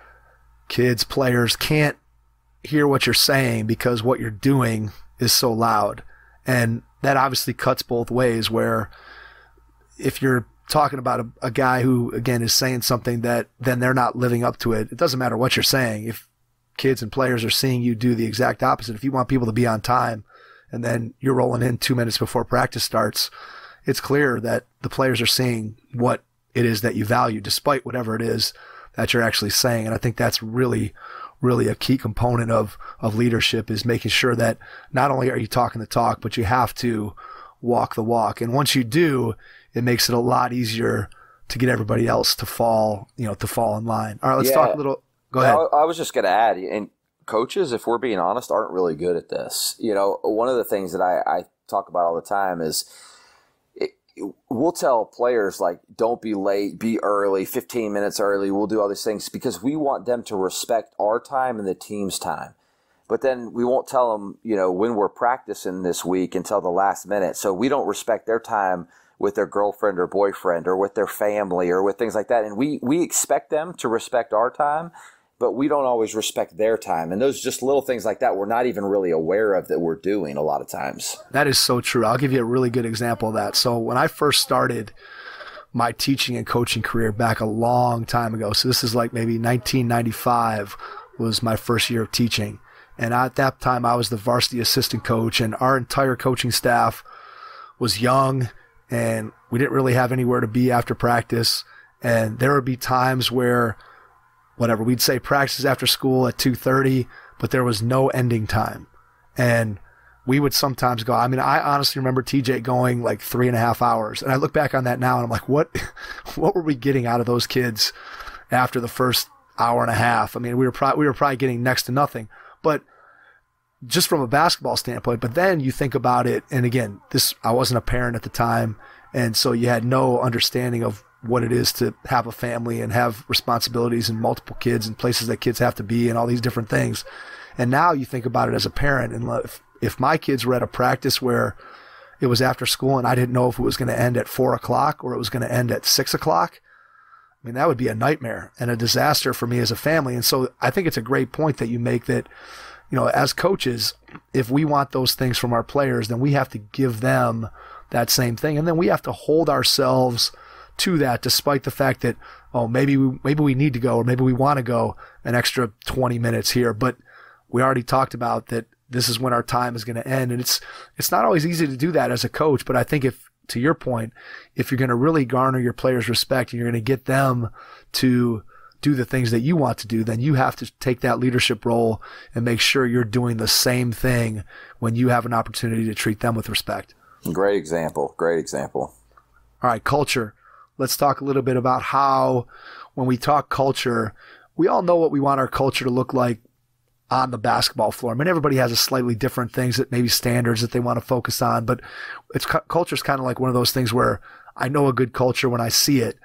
kids, players can't hear what you're saying because what you're doing is so loud. And that obviously cuts both ways, where if you're talking about a, a guy who, again, is saying something that then they're not living up to it, it doesn't matter what you're saying. If kids and players are seeing you do the exact opposite, if you want people to be on time and then you're rolling in two minutes before practice starts, it's clear that the players are seeing what it is that you value, despite whatever it is that you're actually saying. And I think that's really, really a key component of, of leadership, is making sure that not only are you talking the talk, but you have to walk the walk. And once you do, it makes it a lot easier to get everybody else to fall, you know, to fall in line. All right, let's yeah. talk a little. Go ahead. I, I was just going to add, and coaches, if we're being honest, aren't really good at this. You know, one of the things that I, I talk about all the time is it, we'll tell players, like, don't be late, be early, fifteen minutes early. We'll do all these things because we want them to respect our time and the team's time. But then we won't tell them, you know, when we're practicing this week until the last minute. So we don't respect their time with their girlfriend or boyfriend or with their family or with things like that. And we, we expect them to respect our time, but we don't always respect their time. And those just little things like that we're not even really aware of that we're doing a lot of times. That is so true. I'll give you a really good example of that. So when I first started my teaching and coaching career back a long time ago, so this is like maybe nineteen ninety-five was my first year of teaching. And at that time, I was the varsity assistant coach, and our entire coaching staff was young, and we didn't really have anywhere to be after practice. And there would be times where, whatever, we'd say practice after school at two thirty, but there was no ending time. And we would sometimes go, I mean, I honestly remember T J going like three and a half hours. And I look back on that now, and I'm like, what, what were we getting out of those kids after the first hour and a half? I mean, we were probably, we were probably getting next to nothing. But just from a basketball standpoint, but then you think about it, and again, this, I wasn't a parent at the time, and so you had no understanding of what it is to have a family and have responsibilities and multiple kids and places that kids have to be and all these different things. And now you think about it as a parent, and if, if my kids were at a practice where it was after school and I didn't know if it was going to end at four o'clock or it was going to end at six o'clock, I mean, that would be a nightmare and a disaster for me as a family. And so I think it's a great point that you make that, you know, as coaches, if we want those things from our players, then we have to give them that same thing. And then we have to hold ourselves to that, despite the fact that, oh, maybe we, maybe we need to go, or maybe we want to go an extra twenty minutes here. But we already talked about that this is when our time is going to end. And it's, it's not always easy to do that as a coach. But I think if, to your point, if you're going to really garner your players' respect and you're going to get them to do the things that you want to do, then you have to take that leadership role and make sure you're doing the same thing when you have an opportunity to treat them with respect. Great example. Great example. All right, culture. Let's talk a little bit about how, when we talk culture, we all know what we want our culture to look like on the basketball floor. I mean, everybody has a slightly different things, that maybe standards that they want to focus on, but it's culture is kind of like one of those things where I know a good culture when I see it.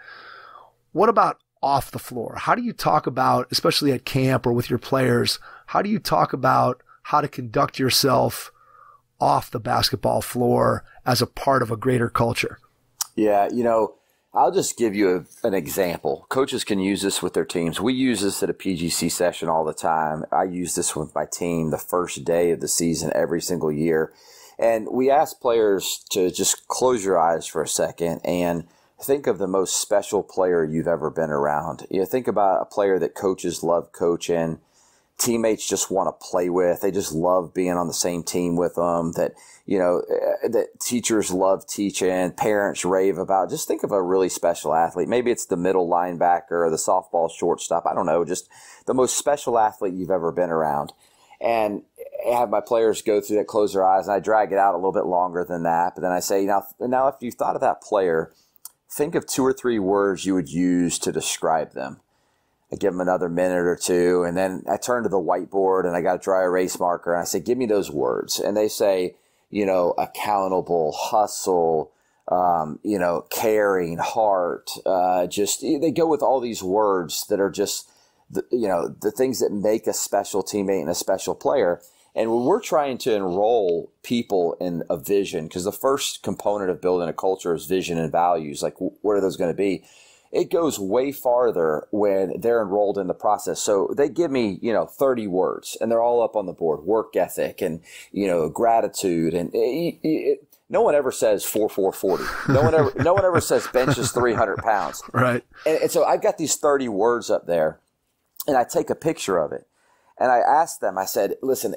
What about off the floor? How do you talk about, especially at camp or with your players, how do you talk about how to conduct yourself off the basketball floor as a part of a greater culture? Yeah, you know, I'll just give you a, an example. Coaches can use this with their teams. We use this at a P G C session all the time. I use this with my team the first day of the season every single year. And we ask players to just close your eyes for a second and think of the most special player you've ever been around. You know, think about a player that coaches love coaching, teammates just want to play with. They just love being on the same team with them, that, you know, that teachers love teaching, parents rave about. Just think of a really special athlete. Maybe it's the middle linebacker or the softball shortstop. I don't know, just the most special athlete you've ever been around. And I have my players go through that, close their eyes, and I drag it out a little bit longer than that. But then I say, now, now if you thought of that player, think of two or three words you would use to describe them. I give them another minute or two, and then I turn to the whiteboard and I got a dry erase marker, and I say, give me those words. And they say, you know, accountable, hustle, um, you know, caring, heart, uh, just, they go with all these words that are just, the, you know, the things that make a special teammate and a special player. And when we're trying to enroll people in a vision, because the first component of building a culture is vision and values, like what are those going to be? It goes way farther when they're enrolled in the process. So they give me, you know, thirty words, and they're all up on the board: work ethic and, you know, gratitude. And it, it, no one ever says four four forty. No one ever, no one ever says benches three hundred pounds. Right. And, and so I've got these thirty words up there, and I take a picture of it, and I ask them, I said, listen,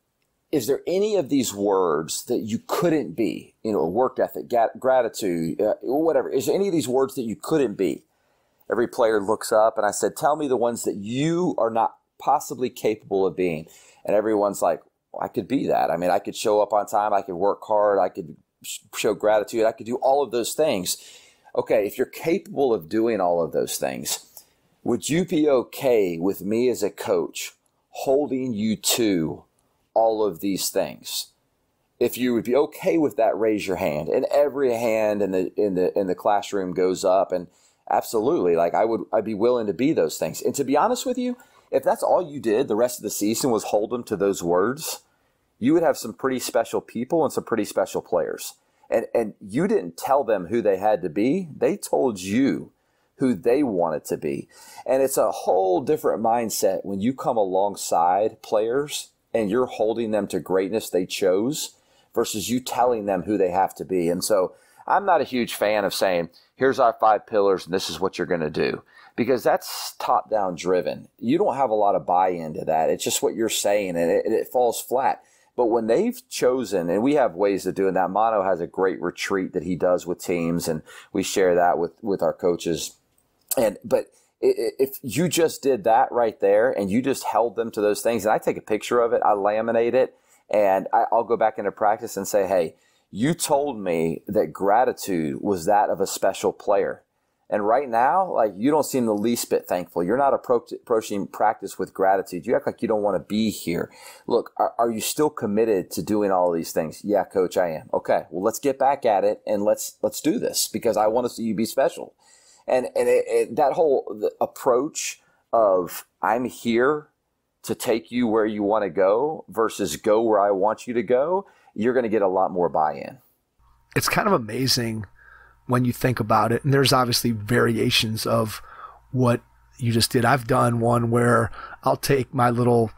is there any of these words that you couldn't be? You know, work ethic, gratitude, uh, whatever. Is there any of these words that you couldn't be? Every player looks up, and I said, tell me the ones that you are not possibly capable of being. And everyone's like, well, I could be that. I mean, I could show up on time. I could work hard. I could show gratitude. I could do all of those things. Okay, if you're capable of doing all of those things, would you be okay with me as a coach holding you to all of these things? If you would be okay with that, raise your hand. And every hand in the in the in the classroom goes up. And absolutely, like I would, I'd be willing to be those things. And to be honest with you, if that's all you did the rest of the season was hold them to those words, you would have some pretty special people and some pretty special players. And and you didn't tell them who they had to be. They told you who they wanted to be. And it's a whole different mindset when you come alongside players and you're holding them to greatness they chose versus you telling them who they have to be. And so I'm not a huge fan of saying, here's our five pillars and this is what you're going to do, because that's top-down driven. You don't have a lot of buy-in to that. It's just what you're saying, and it, it falls flat. But when they've chosen, and we have ways of doing that, Mono has a great retreat that he does with teams, and we share that with, with our coaches. And but if you just did that right there and you just held them to those things, and I take a picture of it, I laminate it, and I, I'll go back into practice and say, hey, you told me that gratitude was that of a special player. And right now, like, you don't seem the least bit thankful. You're not appro- approaching practice with gratitude. You act like you don't want to be here. Look, are, are you still committed to doing all of these things? Yeah, coach, I am. Okay, well, let's get back at it and let's let's do this, because I want to see you be special. And and it, it, that whole approach of I'm here to take you where you want to go versus go where I want you to go, you're going to get a lot more buy-in. It's kind of amazing when you think about it. And there's obviously variations of what you just did. I've done one where I'll take my little,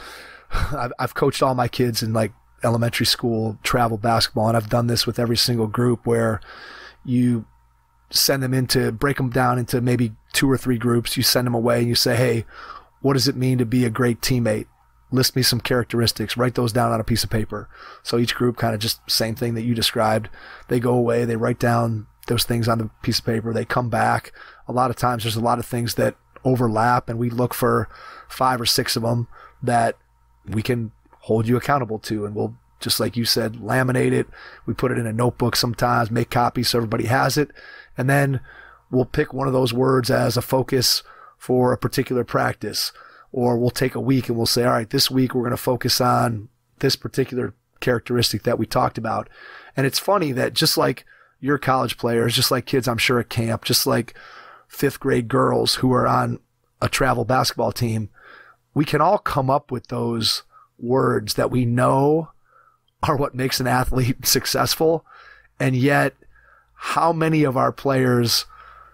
I've, I've coached all my kids in like elementary school travel basketball. And I've done this with every single group where you send them into, break them down into maybe two or three groups. You send them away and you say, hey, what does it mean to be a great teammate? List me some characteristics, write those down on a piece of paper. So each group kind of just same thing that you described. They go away, they write down those things on the piece of paper. They come back. A lot of times there's a lot of things that overlap, and we look for five or six of them that we can hold you accountable to. And we'll, just like you said, laminate it. We put it in a notebook sometimes, make copies so everybody has it. And then we'll pick one of those words as a focus for a particular practice. Or we'll take a week and we'll say, all right, this week we're going to focus on this particular characteristic that we talked about. And it's funny that just like your college players, just like kids I'm sure at camp, just like fifth grade girls who are on a travel basketball team, we can all come up with those words that we know are what makes an athlete successful. And yet, how many of our players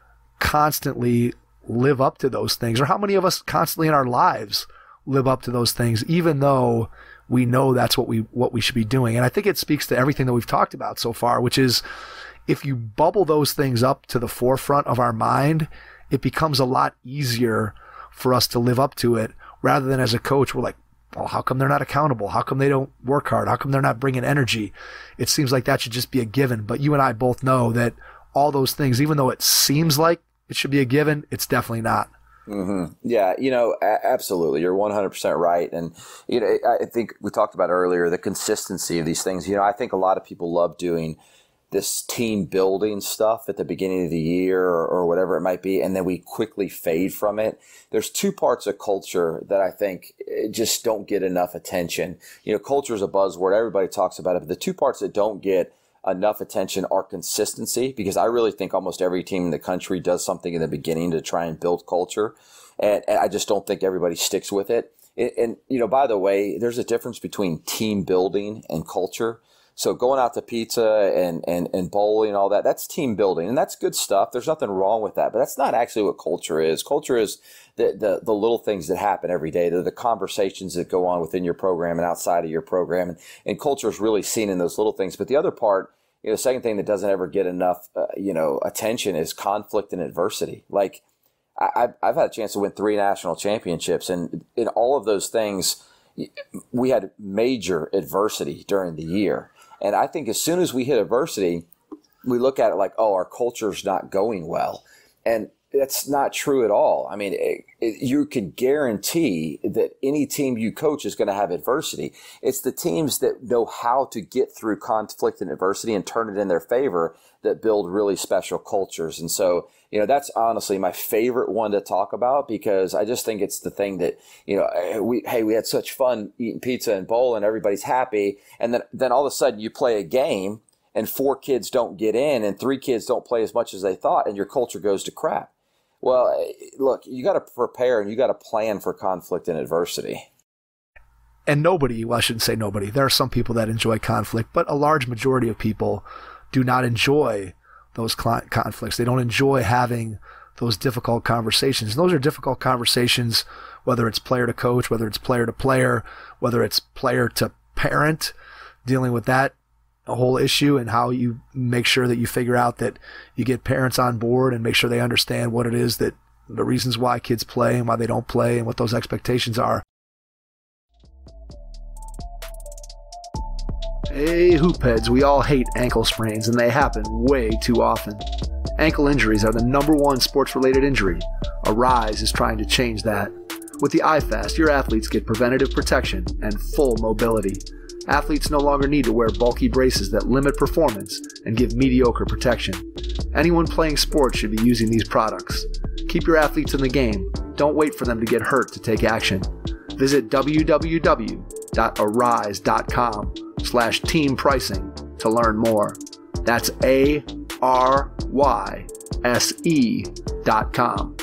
constantly live up to those things, or how many of us constantly in our lives live up to those things, even though we know that's what we what we should be doing? And I think it speaks to everything that we've talked about so far, which is if you bubble those things up to the forefront of our mind, it becomes a lot easier for us to live up to it, rather than as a coach, we're like, well, how come they're not accountable? How come they don't work hard? How come they're not bringing energy? It seems like that should just be a given. But you and I both know that all those things, even though it seems like it should be a given, it's definitely not. Mm-hmm. Yeah, you know, a- absolutely. You're one hundred percent right. And, you know, I think we talked about earlier the consistency of these things. You know, I think a lot of people love doing this team building stuff at the beginning of the year or, or whatever it might be, and then we quickly fade from it. There's two parts of culture that I think just don't get enough attention. You know, culture is a buzzword. Everybody talks about it, but the two parts that don't get enough attention are consistency, because I really think almost every team in the country does something in the beginning to try and build culture, and, and I just don't think everybody sticks with it. And, and, you know, by the way, there's a difference between team building and culture. So going out to pizza and, and, and bowling and all that, that's team building, and that's good stuff. There's nothing wrong with that, but that's not actually what culture is. Culture is the, the, the little things that happen every day. They're the conversations that go on within your program and outside of your program. And, and culture is really seen in those little things. But the other part, you know, the second thing that doesn't ever get enough, uh, you know, attention is conflict and adversity. Like I, I've had a chance to win three national championships, and in all of those things, we had major adversity during the year. And I think as soon as we hit adversity, we look at it like, oh, our culture's not going well. And that's not true at all. I mean, it, it, you can guarantee that any team you coach is going to have adversity. It's the teams that know how to get through conflict and adversity and turn it in their favor that build really special cultures. And so, you know, that's honestly my favorite one to talk about, because I just think it's the thing that, you know, we, hey, we had such fun eating pizza and bowling, everybody's happy. And then, then all of a sudden you play a game and four kids don't get in and three kids don't play as much as they thought, and your culture goes to crap. Well, look, you got to prepare and you got to plan for conflict and adversity. And nobody, well, I shouldn't say nobody, there are some people that enjoy conflict, but a large majority of people do not enjoy those conflicts. They don't enjoy having those difficult conversations. And those are difficult conversations, whether it's player to coach, whether it's player to player, whether it's player to parent, dealing with that a whole issue, and how you make sure that you figure out that you get parents on board and make sure they understand what it is, that the reasons why kids play and why they don't play and what those expectations are. Hey, hoopheads, we all hate ankle sprains, and they happen way too often. Ankle injuries are the number one sports-related injury. Arise is trying to change that. With the iFast, your athletes get preventative protection and full mobility. Athletes no longer need to wear bulky braces that limit performance and give mediocre protection. Anyone playing sports should be using these products. Keep your athletes in the game. Don't wait for them to get hurt to take action. Visit w w w dot arise dot com slash team pricing to learn more. That's A R Y S E dot com.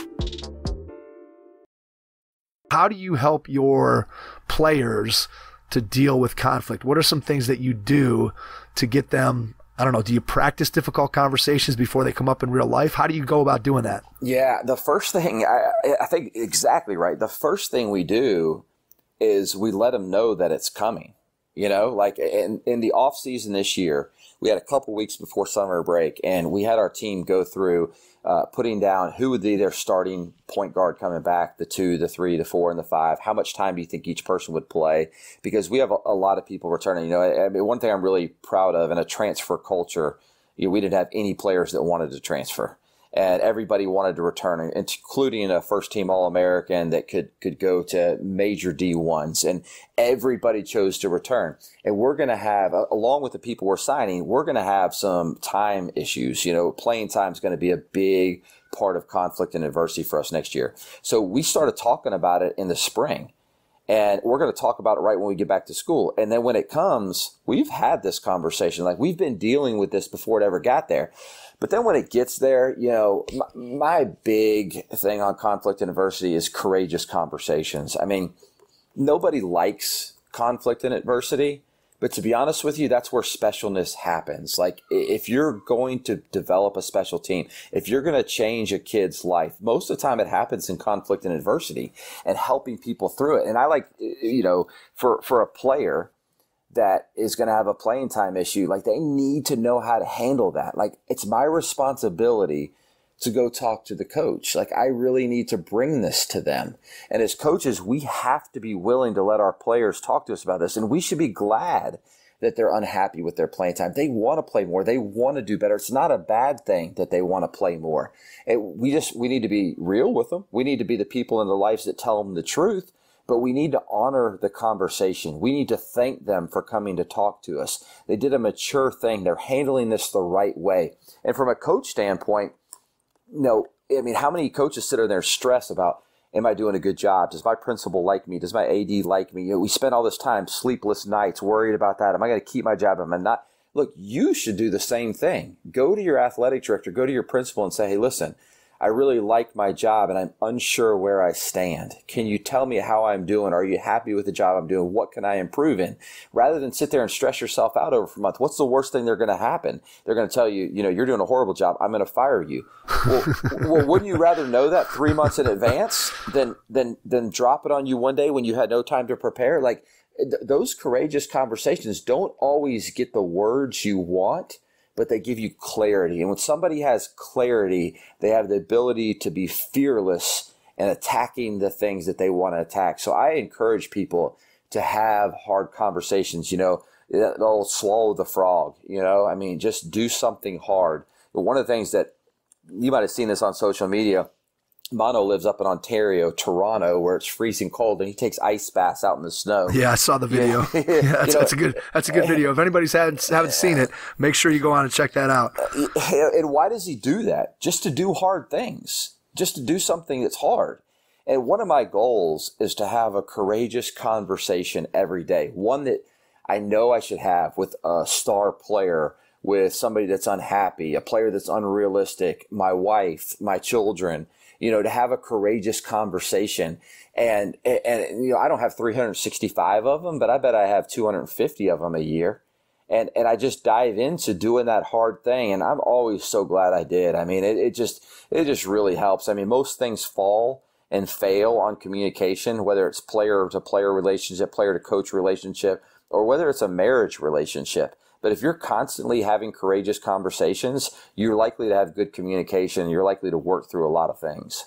How do you help your players to deal with conflict? What are some things that you do to get them, I don't know, do you practice difficult conversations before they come up in real life? How do you go about doing that? Yeah, the first thing, I, I think exactly right. The first thing we do is we let them know that it's coming. You know, like in, in the off season this year, we had a couple weeks before summer break, and we had our team go through uh, putting down who would be their starting point guard coming back, the two, the three, the four, and the five. How much time do you think each person would play? Because we have a, a lot of people returning. You know, I, I mean, one thing I'm really proud of in a transfer culture, you know, we didn't have any players that wanted to transfer. And everybody wanted to return, including a first-team All-American that could could go to major D ones. And everybody chose to return. And we're going to have, along with the people we're signing, we're going to have some time issues. You know, playing time is going to be a big part of conflict and adversity for us next year. So we started talking about it in the spring. And we're going to talk about it right when we get back to school. And then when it comes, we've had this conversation. Like, we've been dealing with this before it ever got there. But then when it gets there, you know, my, my big thing on conflict and adversity is courageous conversations. I mean, nobody likes conflict and adversity, but to be honest with you, that's where specialness happens. Like, if you're going to develop a special team, if you're going to change a kid's life, most of the time it happens in conflict and adversity and helping people through it. And I like, you know, for, for a player that is going to have a playing time issue, like, they need to know how to handle that. Like, it's my responsibility to go talk to the coach. Like, I really need to bring this to them. And as coaches, we have to be willing to let our players talk to us about this. And we should be glad that they're unhappy with their playing time. They want to play more. They want to do better. It's not a bad thing that they want to play more. It, we just, we need to be real with them. We need to be the people in their lives that tell them the truth. but we need to honor the conversation. We need to thank them for coming to talk to us. They did a mature thing. They're handling this the right way. And from a coach standpoint, you know, I mean, how many coaches sit in there stress about, am I doing a good job? Does my principal like me? Does my A D like me? You know, we spend all this time, sleepless nights, worried about that. Am I going to keep my job? Am I not? Look, you should do the same thing. Go to your athletic director, go to your principal and say, hey, listen, I really like my job and I'm unsure where I stand. Can you tell me how I'm doing? Are you happy with the job I'm doing? What can I improve in? Rather than sit there and stress yourself out over a month, what's the worst thing they're going to happen? They're going to tell you, you know, you're doing a horrible job. I'm going to fire you. Well, well, wouldn't you rather know that three months in advance than, than, than drop it on you one day when you had no time to prepare? Like th- those courageous conversations don't always get the words you want, but they give you clarity. And when somebody has clarity, they have the ability to be fearless and attacking the things that they want to attack. So I encourage people to have hard conversations. You know, they'll swallow the frog, you know, I mean, just do something hard. But one of the things that you might have seen this on social media, Mono lives up in Ontario, Toronto, where it's freezing cold, and he takes ice baths out in the snow. Yeah, I saw the video. Yeah, yeah that's, you know, that's a good. That's a good video. If anybody's haven't haven't seen it, make sure you go on and check that out. And why does he do that? Just to do hard things, just to do something that's hard. And one of my goals is to have a courageous conversation every day, one that I know I should have with a star player, with somebody that's unhappy, a player that's unrealistic, my wife, my children. You know, to have a courageous conversation. And, and, you know, I don't have three hundred sixty-five of them, but I bet I have two hundred fifty of them a year. And, and I just dive into doing that hard thing. And I'm always so glad I did. I mean, it, it just, it just really helps. I mean, most things fall and fail on communication, whether it's player to player relationship, player to coach relationship, or whether it's a marriage relationship. But if you're constantly having courageous conversations, you're likely to have good communication. You're likely to work through a lot of things.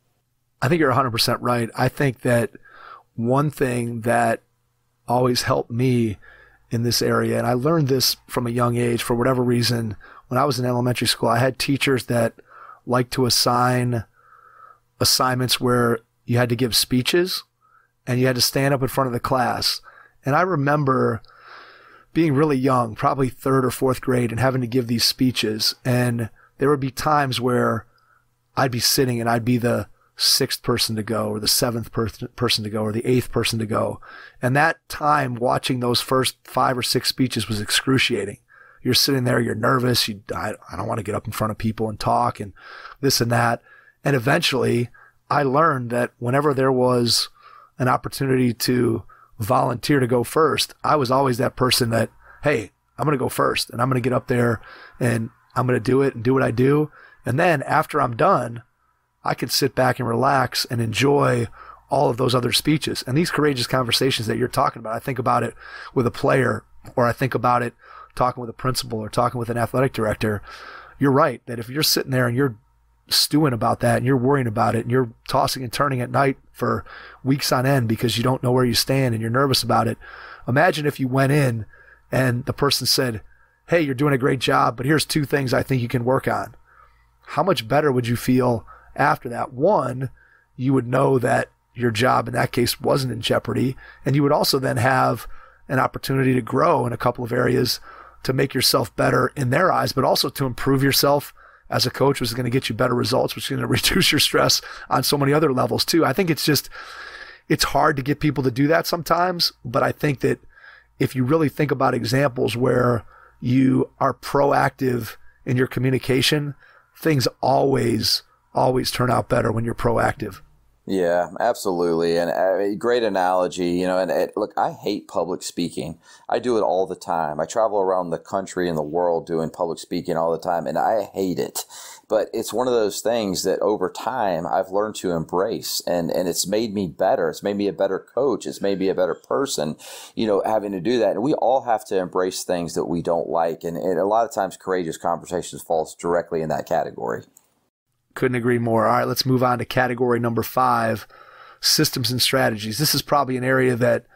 I think you're one hundred percent right. I think that one thing that always helped me in this area, and I learned this from a young age for whatever reason, when I was in elementary school, I had teachers that liked to assign assignments where you had to give speeches and you had to stand up in front of the class. And I remember being really young, probably third or fourth grade, and having to give these speeches. And there would be times where I'd be sitting and I'd be the sixth person to go, or the seventh per- person to go, or the eighth person to go. And that time watching those first five or six speeches was excruciating. You're sitting there, you're nervous. You, I, I don't want to get up in front of people and talk and this and that. And eventually I learned that whenever there was an opportunity to volunteer to go first, I was always that person that, hey, I'm going to go first and I'm going to get up there and I'm going to do it and do what I do. And then after I'm done, I can sit back and relax and enjoy all of those other speeches. And these courageous conversations that you're talking about, I think about it with a player, or I think about it talking with a principal or talking with an athletic director. You're right that if you're sitting there and you're stewing about that and you're worrying about it and you're tossing and turning at night for weeks on end because you don't know where you stand and you're nervous about it. Imagine if you went in and the person said, hey, you're doing a great job, but here's two things I think you can work on. How much better would you feel after that? One, you would know that your job in that case wasn't in jeopardy, and you would also then have an opportunity to grow in a couple of areas to make yourself better in their eyes, but also to improve yourself as a coach, which is going to get you better results, which is going to reduce your stress on so many other levels too. I think it's just, it's hard to get people to do that sometimes, but I think that if you really think about examples where you are proactive in your communication, things always, always turn out better when you're proactive. Yeah, absolutely. And a great analogy, you know, and it, look, I hate public speaking. I do it all the time. I travel around the country and the world doing public speaking all the time, and I hate it. But it's one of those things that over time I've learned to embrace, and, and it's made me better. It's made me a better coach. It's made me a better person, you know, having to do that. And we all have to embrace things that we don't like. And, and a lot of times courageous conversations falls directly in that category. Couldn't agree more. All right, let's move on to category number five, systems and strategies. This is probably an area that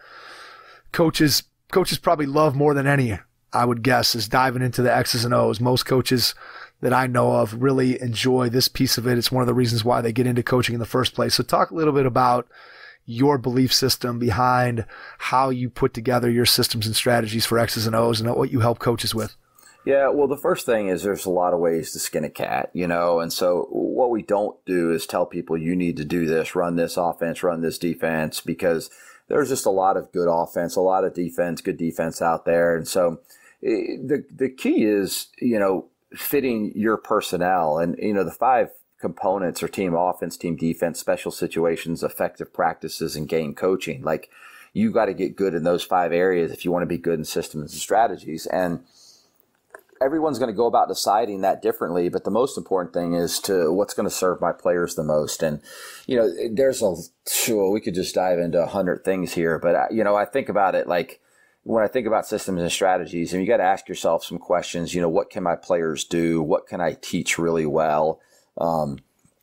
coaches coaches probably love more than any, I would guess, is diving into the X's and O's. Most coaches that I know of really enjoy this piece of it. It's one of the reasons why they get into coaching in the first place. So talk a little bit about your belief system behind how you put together your systems and strategies for X's and O's and what you help coaches with? Yeah, well, the first thing is there's a lot of ways to skin a cat, you know, and so what we don't do is tell people you need to do this, run this offense, run this defense, because there's just a lot of good offense, a lot of defense, good defense out there. And so the the key is, you know, fitting your personnel, and, you know, the five components are team offense, team defense, special situations, effective practices, and game coaching. Like, you got to get good in those five areas if you want to be good in systems and strategies. And everyone's going to go about deciding that differently, but the most important thing is to what's going to serve my players the most. And, you know, there's a, sure, we could just dive into a hundred things here, but, you know, I think about it like, when I think about systems and strategies, and you got to ask yourself some questions, you know, what can my players do? What can I teach really well? Um,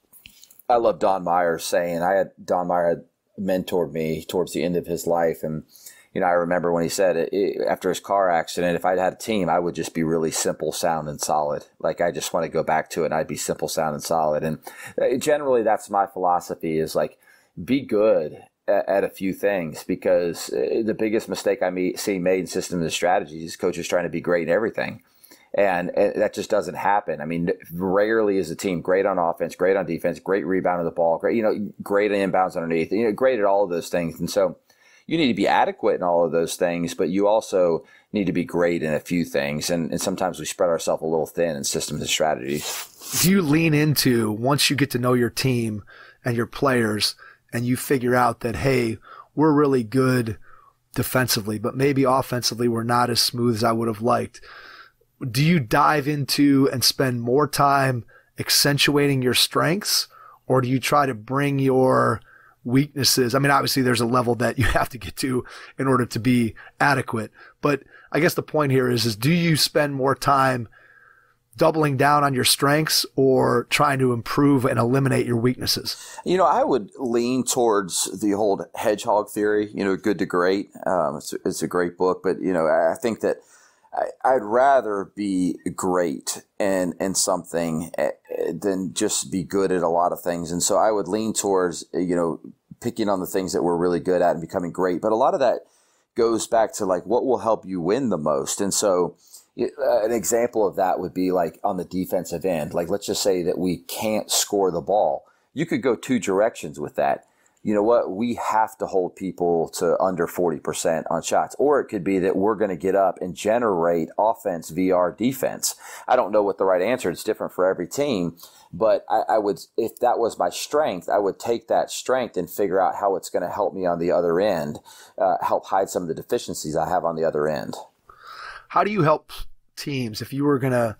I love Don Myers saying, I had Don Meyer had mentored me towards the end of his life. And, you know, I remember when he said it, it, after his car accident, if I'd had a team, I would just be really simple, sound, and solid. Like, I just want to go back to it, and I'd be simple, sound, and solid. And generally, that's my philosophy, is like, be good at, at a few things, because the biggest mistake I me- see made in systems and strategies is coaches trying to be great in everything. And, and that just doesn't happen. I mean, rarely is a team great on offense, great on defense, great rebound of the ball, great, you know, great at inbounds underneath, you know, great at all of those things. And so you need to be adequate in all of those things, but you also need to be great in a few things. And, and sometimes we spread ourselves a little thin in systems and strategies. Do you lean into, once you get to know your team and your players, and you figure out that, hey, we're really good defensively, but maybe offensively we're not as smooth as I would have liked, do you dive into and spend more time accentuating your strengths, or do you try to bring your weaknesses? I mean, obviously there's a level that you have to get to in order to be adequate, but I guess the point here is, is do you spend more time doubling down on your strengths or trying to improve and eliminate your weaknesses? You know, I would lean towards the whole hedgehog theory, you know, good to great. Um, it's, it's a great book, but, you know, I think that I, I'd rather be great in, in something than just be good at a lot of things. And so I would lean towards, you know, picking on the things that we're really good at and becoming great. But a lot of that goes back to like, what will help you win the most? And so uh, an example of that would be like on the defensive end. Like, let's just say that we can't score the ball. You could go two directions with that. You know what? We have to hold people to under forty percent on shots. Or it could be that we're going to get up and generate offense via our defense. I don't know what the right answer is. It's different for every team. But I, I would, if that was my strength, I would take that strength and figure out how it's going to help me on the other end, uh, help hide some of the deficiencies I have on the other end. How do you help teams if you were going to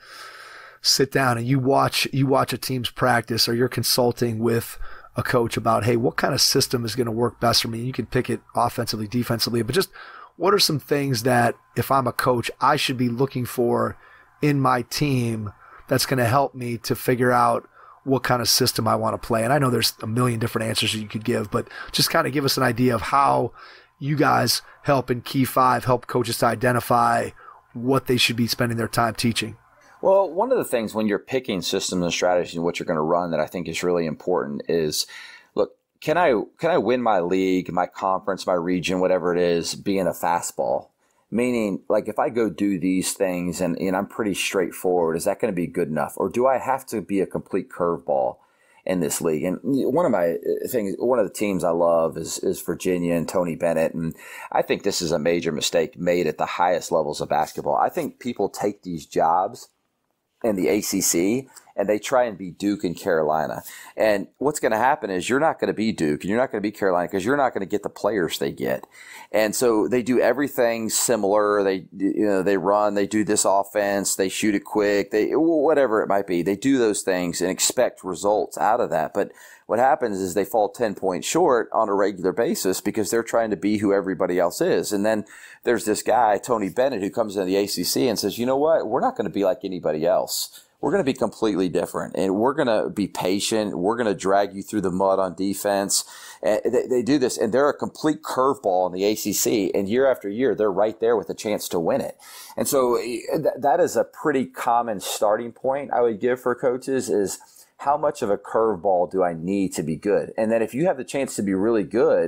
sit down and you watch you watch a team's practice, or you're consulting with a coach about, hey, what kind of system is going to work best for me? You can pick it offensively, defensively, but just what are some things that if I'm a coach, I should be looking for in my team that's going to help me to figure out what kind of system I want to play? And I know there's a million different answers that you could give, but just kind of give us an idea of how you guys help in Key Five, help coaches to identify what they should be spending their time teaching. Well, one of the things when you're picking systems and strategies and what you're going to run that I think is really important is, look, can I can I win my league, my conference, my region, whatever it is, being a fastball? Meaning, like, if I go do these things and, and I'm pretty straightforward, is that going to be good enough? Or do I have to be a complete curveball in this league? And one of my things, one of the teams I love is, is Virginia and Tony Bennett. And I think this is a major mistake made at the highest levels of basketball. I think people take these jobs in the A C C and they try and be Duke and Carolina. And what's going to happen is you're not going to be Duke and you're not going to be Carolina because you're not going to get the players they get. And so they do everything similar. They, you know, they run, they do this offense, they shoot it quick, they, whatever it might be. They do those things and expect results out of that. But what happens is they fall ten points short on a regular basis because they're trying to be who everybody else is. And then there's this guy, Tony Bennett, who comes into the A C C and says, you know what, we're not going to be like anybody else. We're going to be completely different, and we're going to be patient. We're going to drag you through the mud on defense. And they, they do this, and they're a complete curveball in the A C C, and year after year, they're right there with a chance to win it. And so th- that is a pretty common starting point I would give for coaches is how much of a curveball do I need to be good? And then if you have the chance to be really good,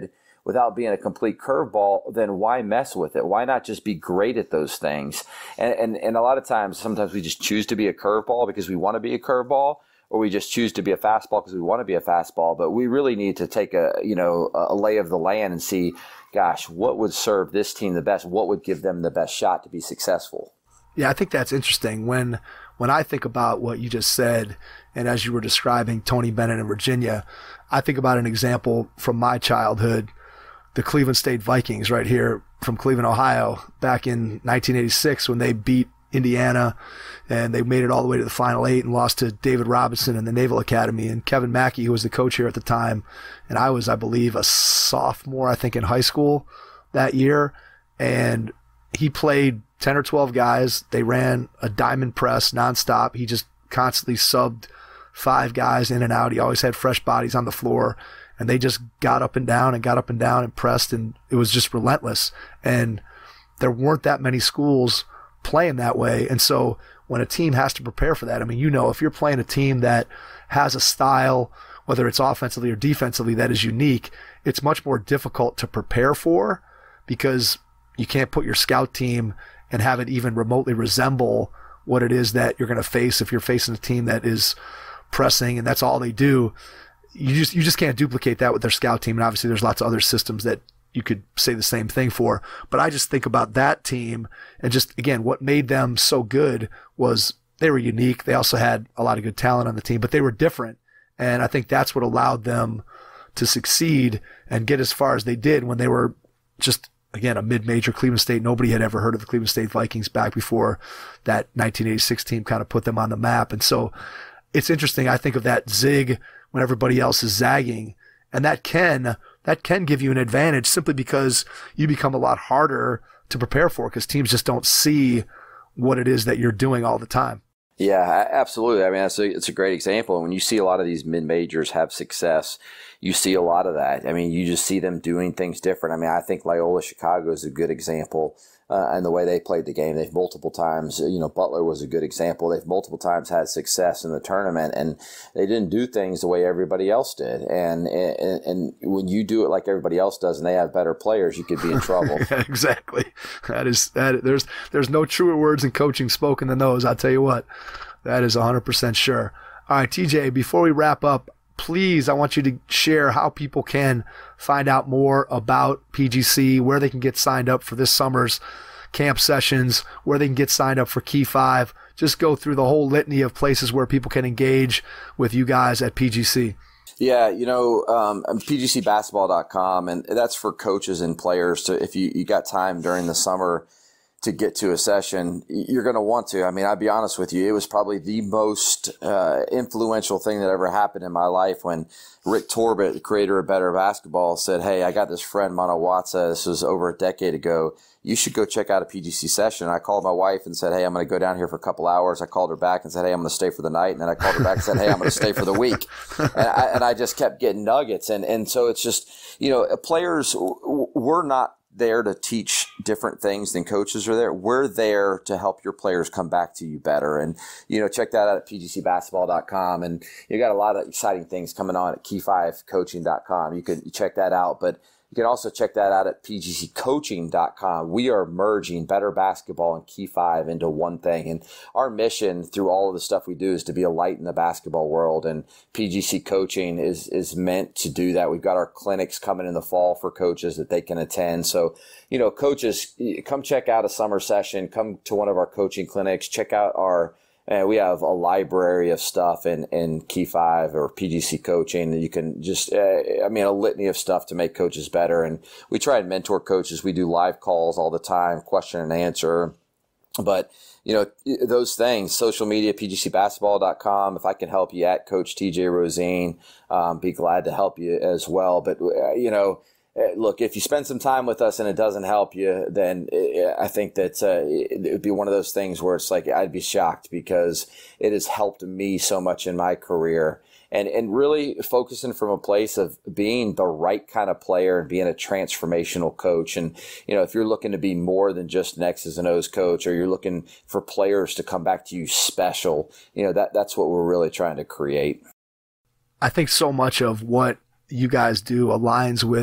without being a complete curveball, then why mess with it? Why not just be great at those things? And, and, and a lot of times, sometimes we just choose to be a curveball because we want to be a curveball, or we just choose to be a fastball because we want to be a fastball. But we really need to take a, you know, a lay of the land and see, gosh, what would serve this team the best? What would give them the best shot to be successful? Yeah, I think that's interesting. When when I think about what you just said, and as you were describing Tony Bennett in Virginia, I think about an example from my childhood, the Cleveland State Vikings right here from Cleveland, Ohio, back in nineteen eighty-six when they beat Indiana and they made it all the way to the Final Eight and lost to David Robinson and the Naval Academy. And Kevin Mackey, who was the coach here at the time, and I was, I believe, a sophomore, I think, in high school that year. And he played ten or twelve guys. They ran a diamond press nonstop. He just constantly subbed five guys in and out. He always had fresh bodies on the floor. And they just got up and down and got up and down and pressed, and it was just relentless. And there weren't that many schools playing that way. And so when a team has to prepare for that, I mean, you know, if you're playing a team that has a style, whether it's offensively or defensively, that is unique, it's much more difficult to prepare for because you can't put your scout team and have it even remotely resemble what it is that you're going to face if you're facing a team that is pressing and that's all they do. You just you just can't duplicate that with their scout team. And obviously there's lots of other systems that you could say the same thing for. But I just think about that team and just, again, what made them so good was they were unique. They also had a lot of good talent on the team, but they were different. And I think that's what allowed them to succeed and get as far as they did when they were just, again, a mid-major Cleveland State. Nobody had ever heard of the Cleveland State Vikings back before that nineteen eighty-six team kind of put them on the map. And so it's interesting. I think of that zig when everybody else is zagging, and that can that can give you an advantage simply because you become a lot harder to prepare for because teams just don't see what it is that you're doing all the time. Yeah, absolutely. I mean, that's a, it's a great example. And when you see a lot of these mid-majors have success, you see a lot of that. I mean, you just see them doing things different. I mean, I think Loyola Chicago is a good example uh, and the way they played the game. They've multiple times, you know, Butler was a good example. They've multiple times had success in the tournament, and they didn't do things the way everybody else did. And and, and when you do it like everybody else does and they have better players, you could be in trouble. Yeah, exactly. That is that. There's there's no truer words in coaching spoken than those. I'll tell you what. That is one hundred percent sure. All right, T J, before we wrap up, please, I want you to share how people can find out more about P G C, where they can get signed up for this summer's camp sessions, where they can get signed up for Key five. Just go through the whole litany of places where people can engage with you guys at P G C. Yeah, you know, um, P G C basketball dot com, and that's for coaches and players. To, if you, you got time during the summer to get to a session, you're going to want to. I mean, I'll be honest with you, it was probably the most uh, influential thing that ever happened in my life when Rick Torbett, the creator of Better Basketball, said, hey, I got this friend, Mano Watsa, this was over a decade ago, you should go check out a P G C session. I called my wife and said, hey, I'm going to go down here for a couple hours. I called her back and said, hey, I'm going to stay for the night. And then I called her back and said, hey, I'm going to stay for the week. And I, and I just kept getting nuggets. And, and so it's just, you know, players, we're not there to teach different things than coaches are there. We're there to help your players come back to you better. And, you know, check that out at P G C basketball dot com. And you got a lot of exciting things coming on at key five coaching dot com. You can check that out. But you can also check that out at P G C coaching dot com. We are merging Better Basketball and Key five into one thing. And our mission through all of the stuff we do is to be a light in the basketball world. And P G C Coaching is is meant to do that. We've got our clinics coming in the fall for coaches that they can attend. So, you know, coaches, come check out a summer session. Come to one of our coaching clinics. Check out our And we have a library of stuff in, in Key five or P G C Coaching that you can just, uh, I mean, a litany of stuff to make coaches better. And we try and mentor coaches. We do live calls all the time, question and answer. But, you know, those things, social media, P G C basketball dot com. If I can help you at Coach T J Rosene, um, be glad to help you as well. But, uh, you know, look, if you spend some time with us and it doesn't help you, then I think that uh, it would be one of those things where it's like I'd be shocked because it has helped me so much in my career. And and really focusing from a place of being the right kind of player and being a transformational coach. And, you know, if you're looking to be more than just an X's and O's coach, or you're looking for players to come back to you special, you know, that that's what we're really trying to create. I think so much of what you guys do aligns with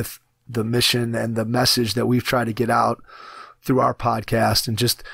the mission and the message that we've tried to get out through our podcast. And just,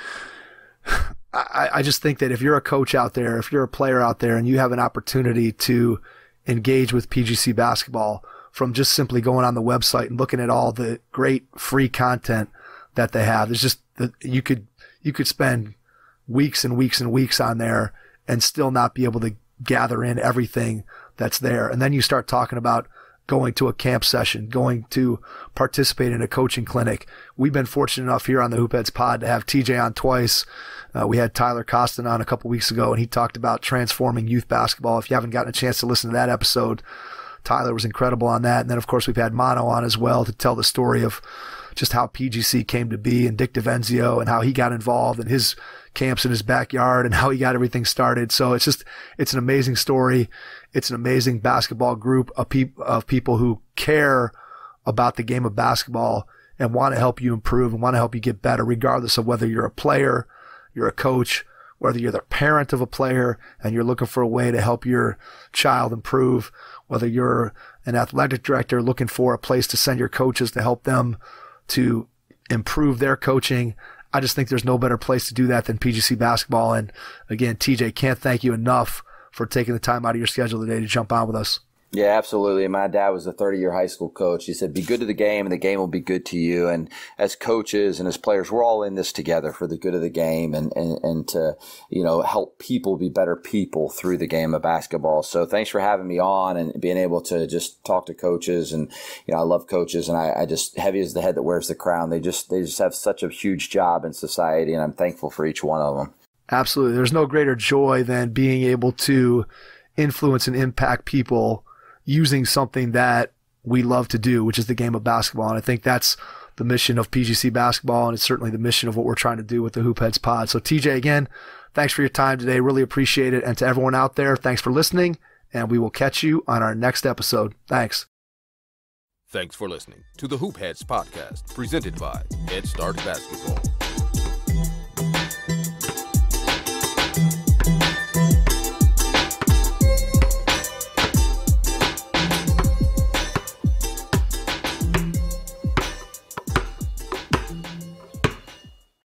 I, I just think that if you're a coach out there, if you're a player out there and you have an opportunity to engage with P G C basketball from just simply going on the website and looking at all the great free content that they have, there's just, you could, you could spend weeks and weeks and weeks on there and still not be able to gather in everything that's there. And then you start talking about going to a camp session, going to participate in a coaching clinic. We've been fortunate enough here on the Hoopheads pod to have T J on twice. Uh, we had Tyler Costin on a couple weeks ago, and he talked about transforming youth basketball. If you haven't gotten a chance to listen to that episode, Tyler was incredible on that. And then, of course, we've had Mono on as well to tell the story of just how P G C came to be, and Dick DeVenzio, and how he got involved in his camps in his backyard and how he got everything started. So it's just, it's an amazing story. It's an amazing basketball group of, peop- of people who care about the game of basketball and want to help you improve and want to help you get better, regardless of whether you're a player, you're a coach, whether you're the parent of a player and you're looking for a way to help your child improve, whether you're an athletic director looking for a place to send your coaches to help them to improve their coaching. I just think there's no better place to do that than P G C basketball. And again, T J, can't thank you enough for taking the time out of your schedule today to jump on with us. Yeah, absolutely. My dad was a thirty-year high school coach. He said, be good to the game and the game will be good to you. And as coaches and as players, we're all in this together for the good of the game and, and, and to, you know, help people be better people through the game of basketball. So thanks for having me on and being able to just talk to coaches. And, you know, I love coaches, and I, I just, heavy as the head that wears the crown. They just, they just have such a huge job in society, and I'm thankful for each one of them. Absolutely. There's no greater joy than being able to influence and impact people using something that we love to do, which is the game of basketball. And I think that's the mission of P G C basketball, and it's certainly the mission of what we're trying to do with the Hoopheads pod. So T J, again, thanks for your time today. Really appreciate it. And to everyone out there, thanks for listening, and we will catch you on our next episode. Thanks. Thanks for listening to the Hoopheads podcast, presented by Head Start Basketball.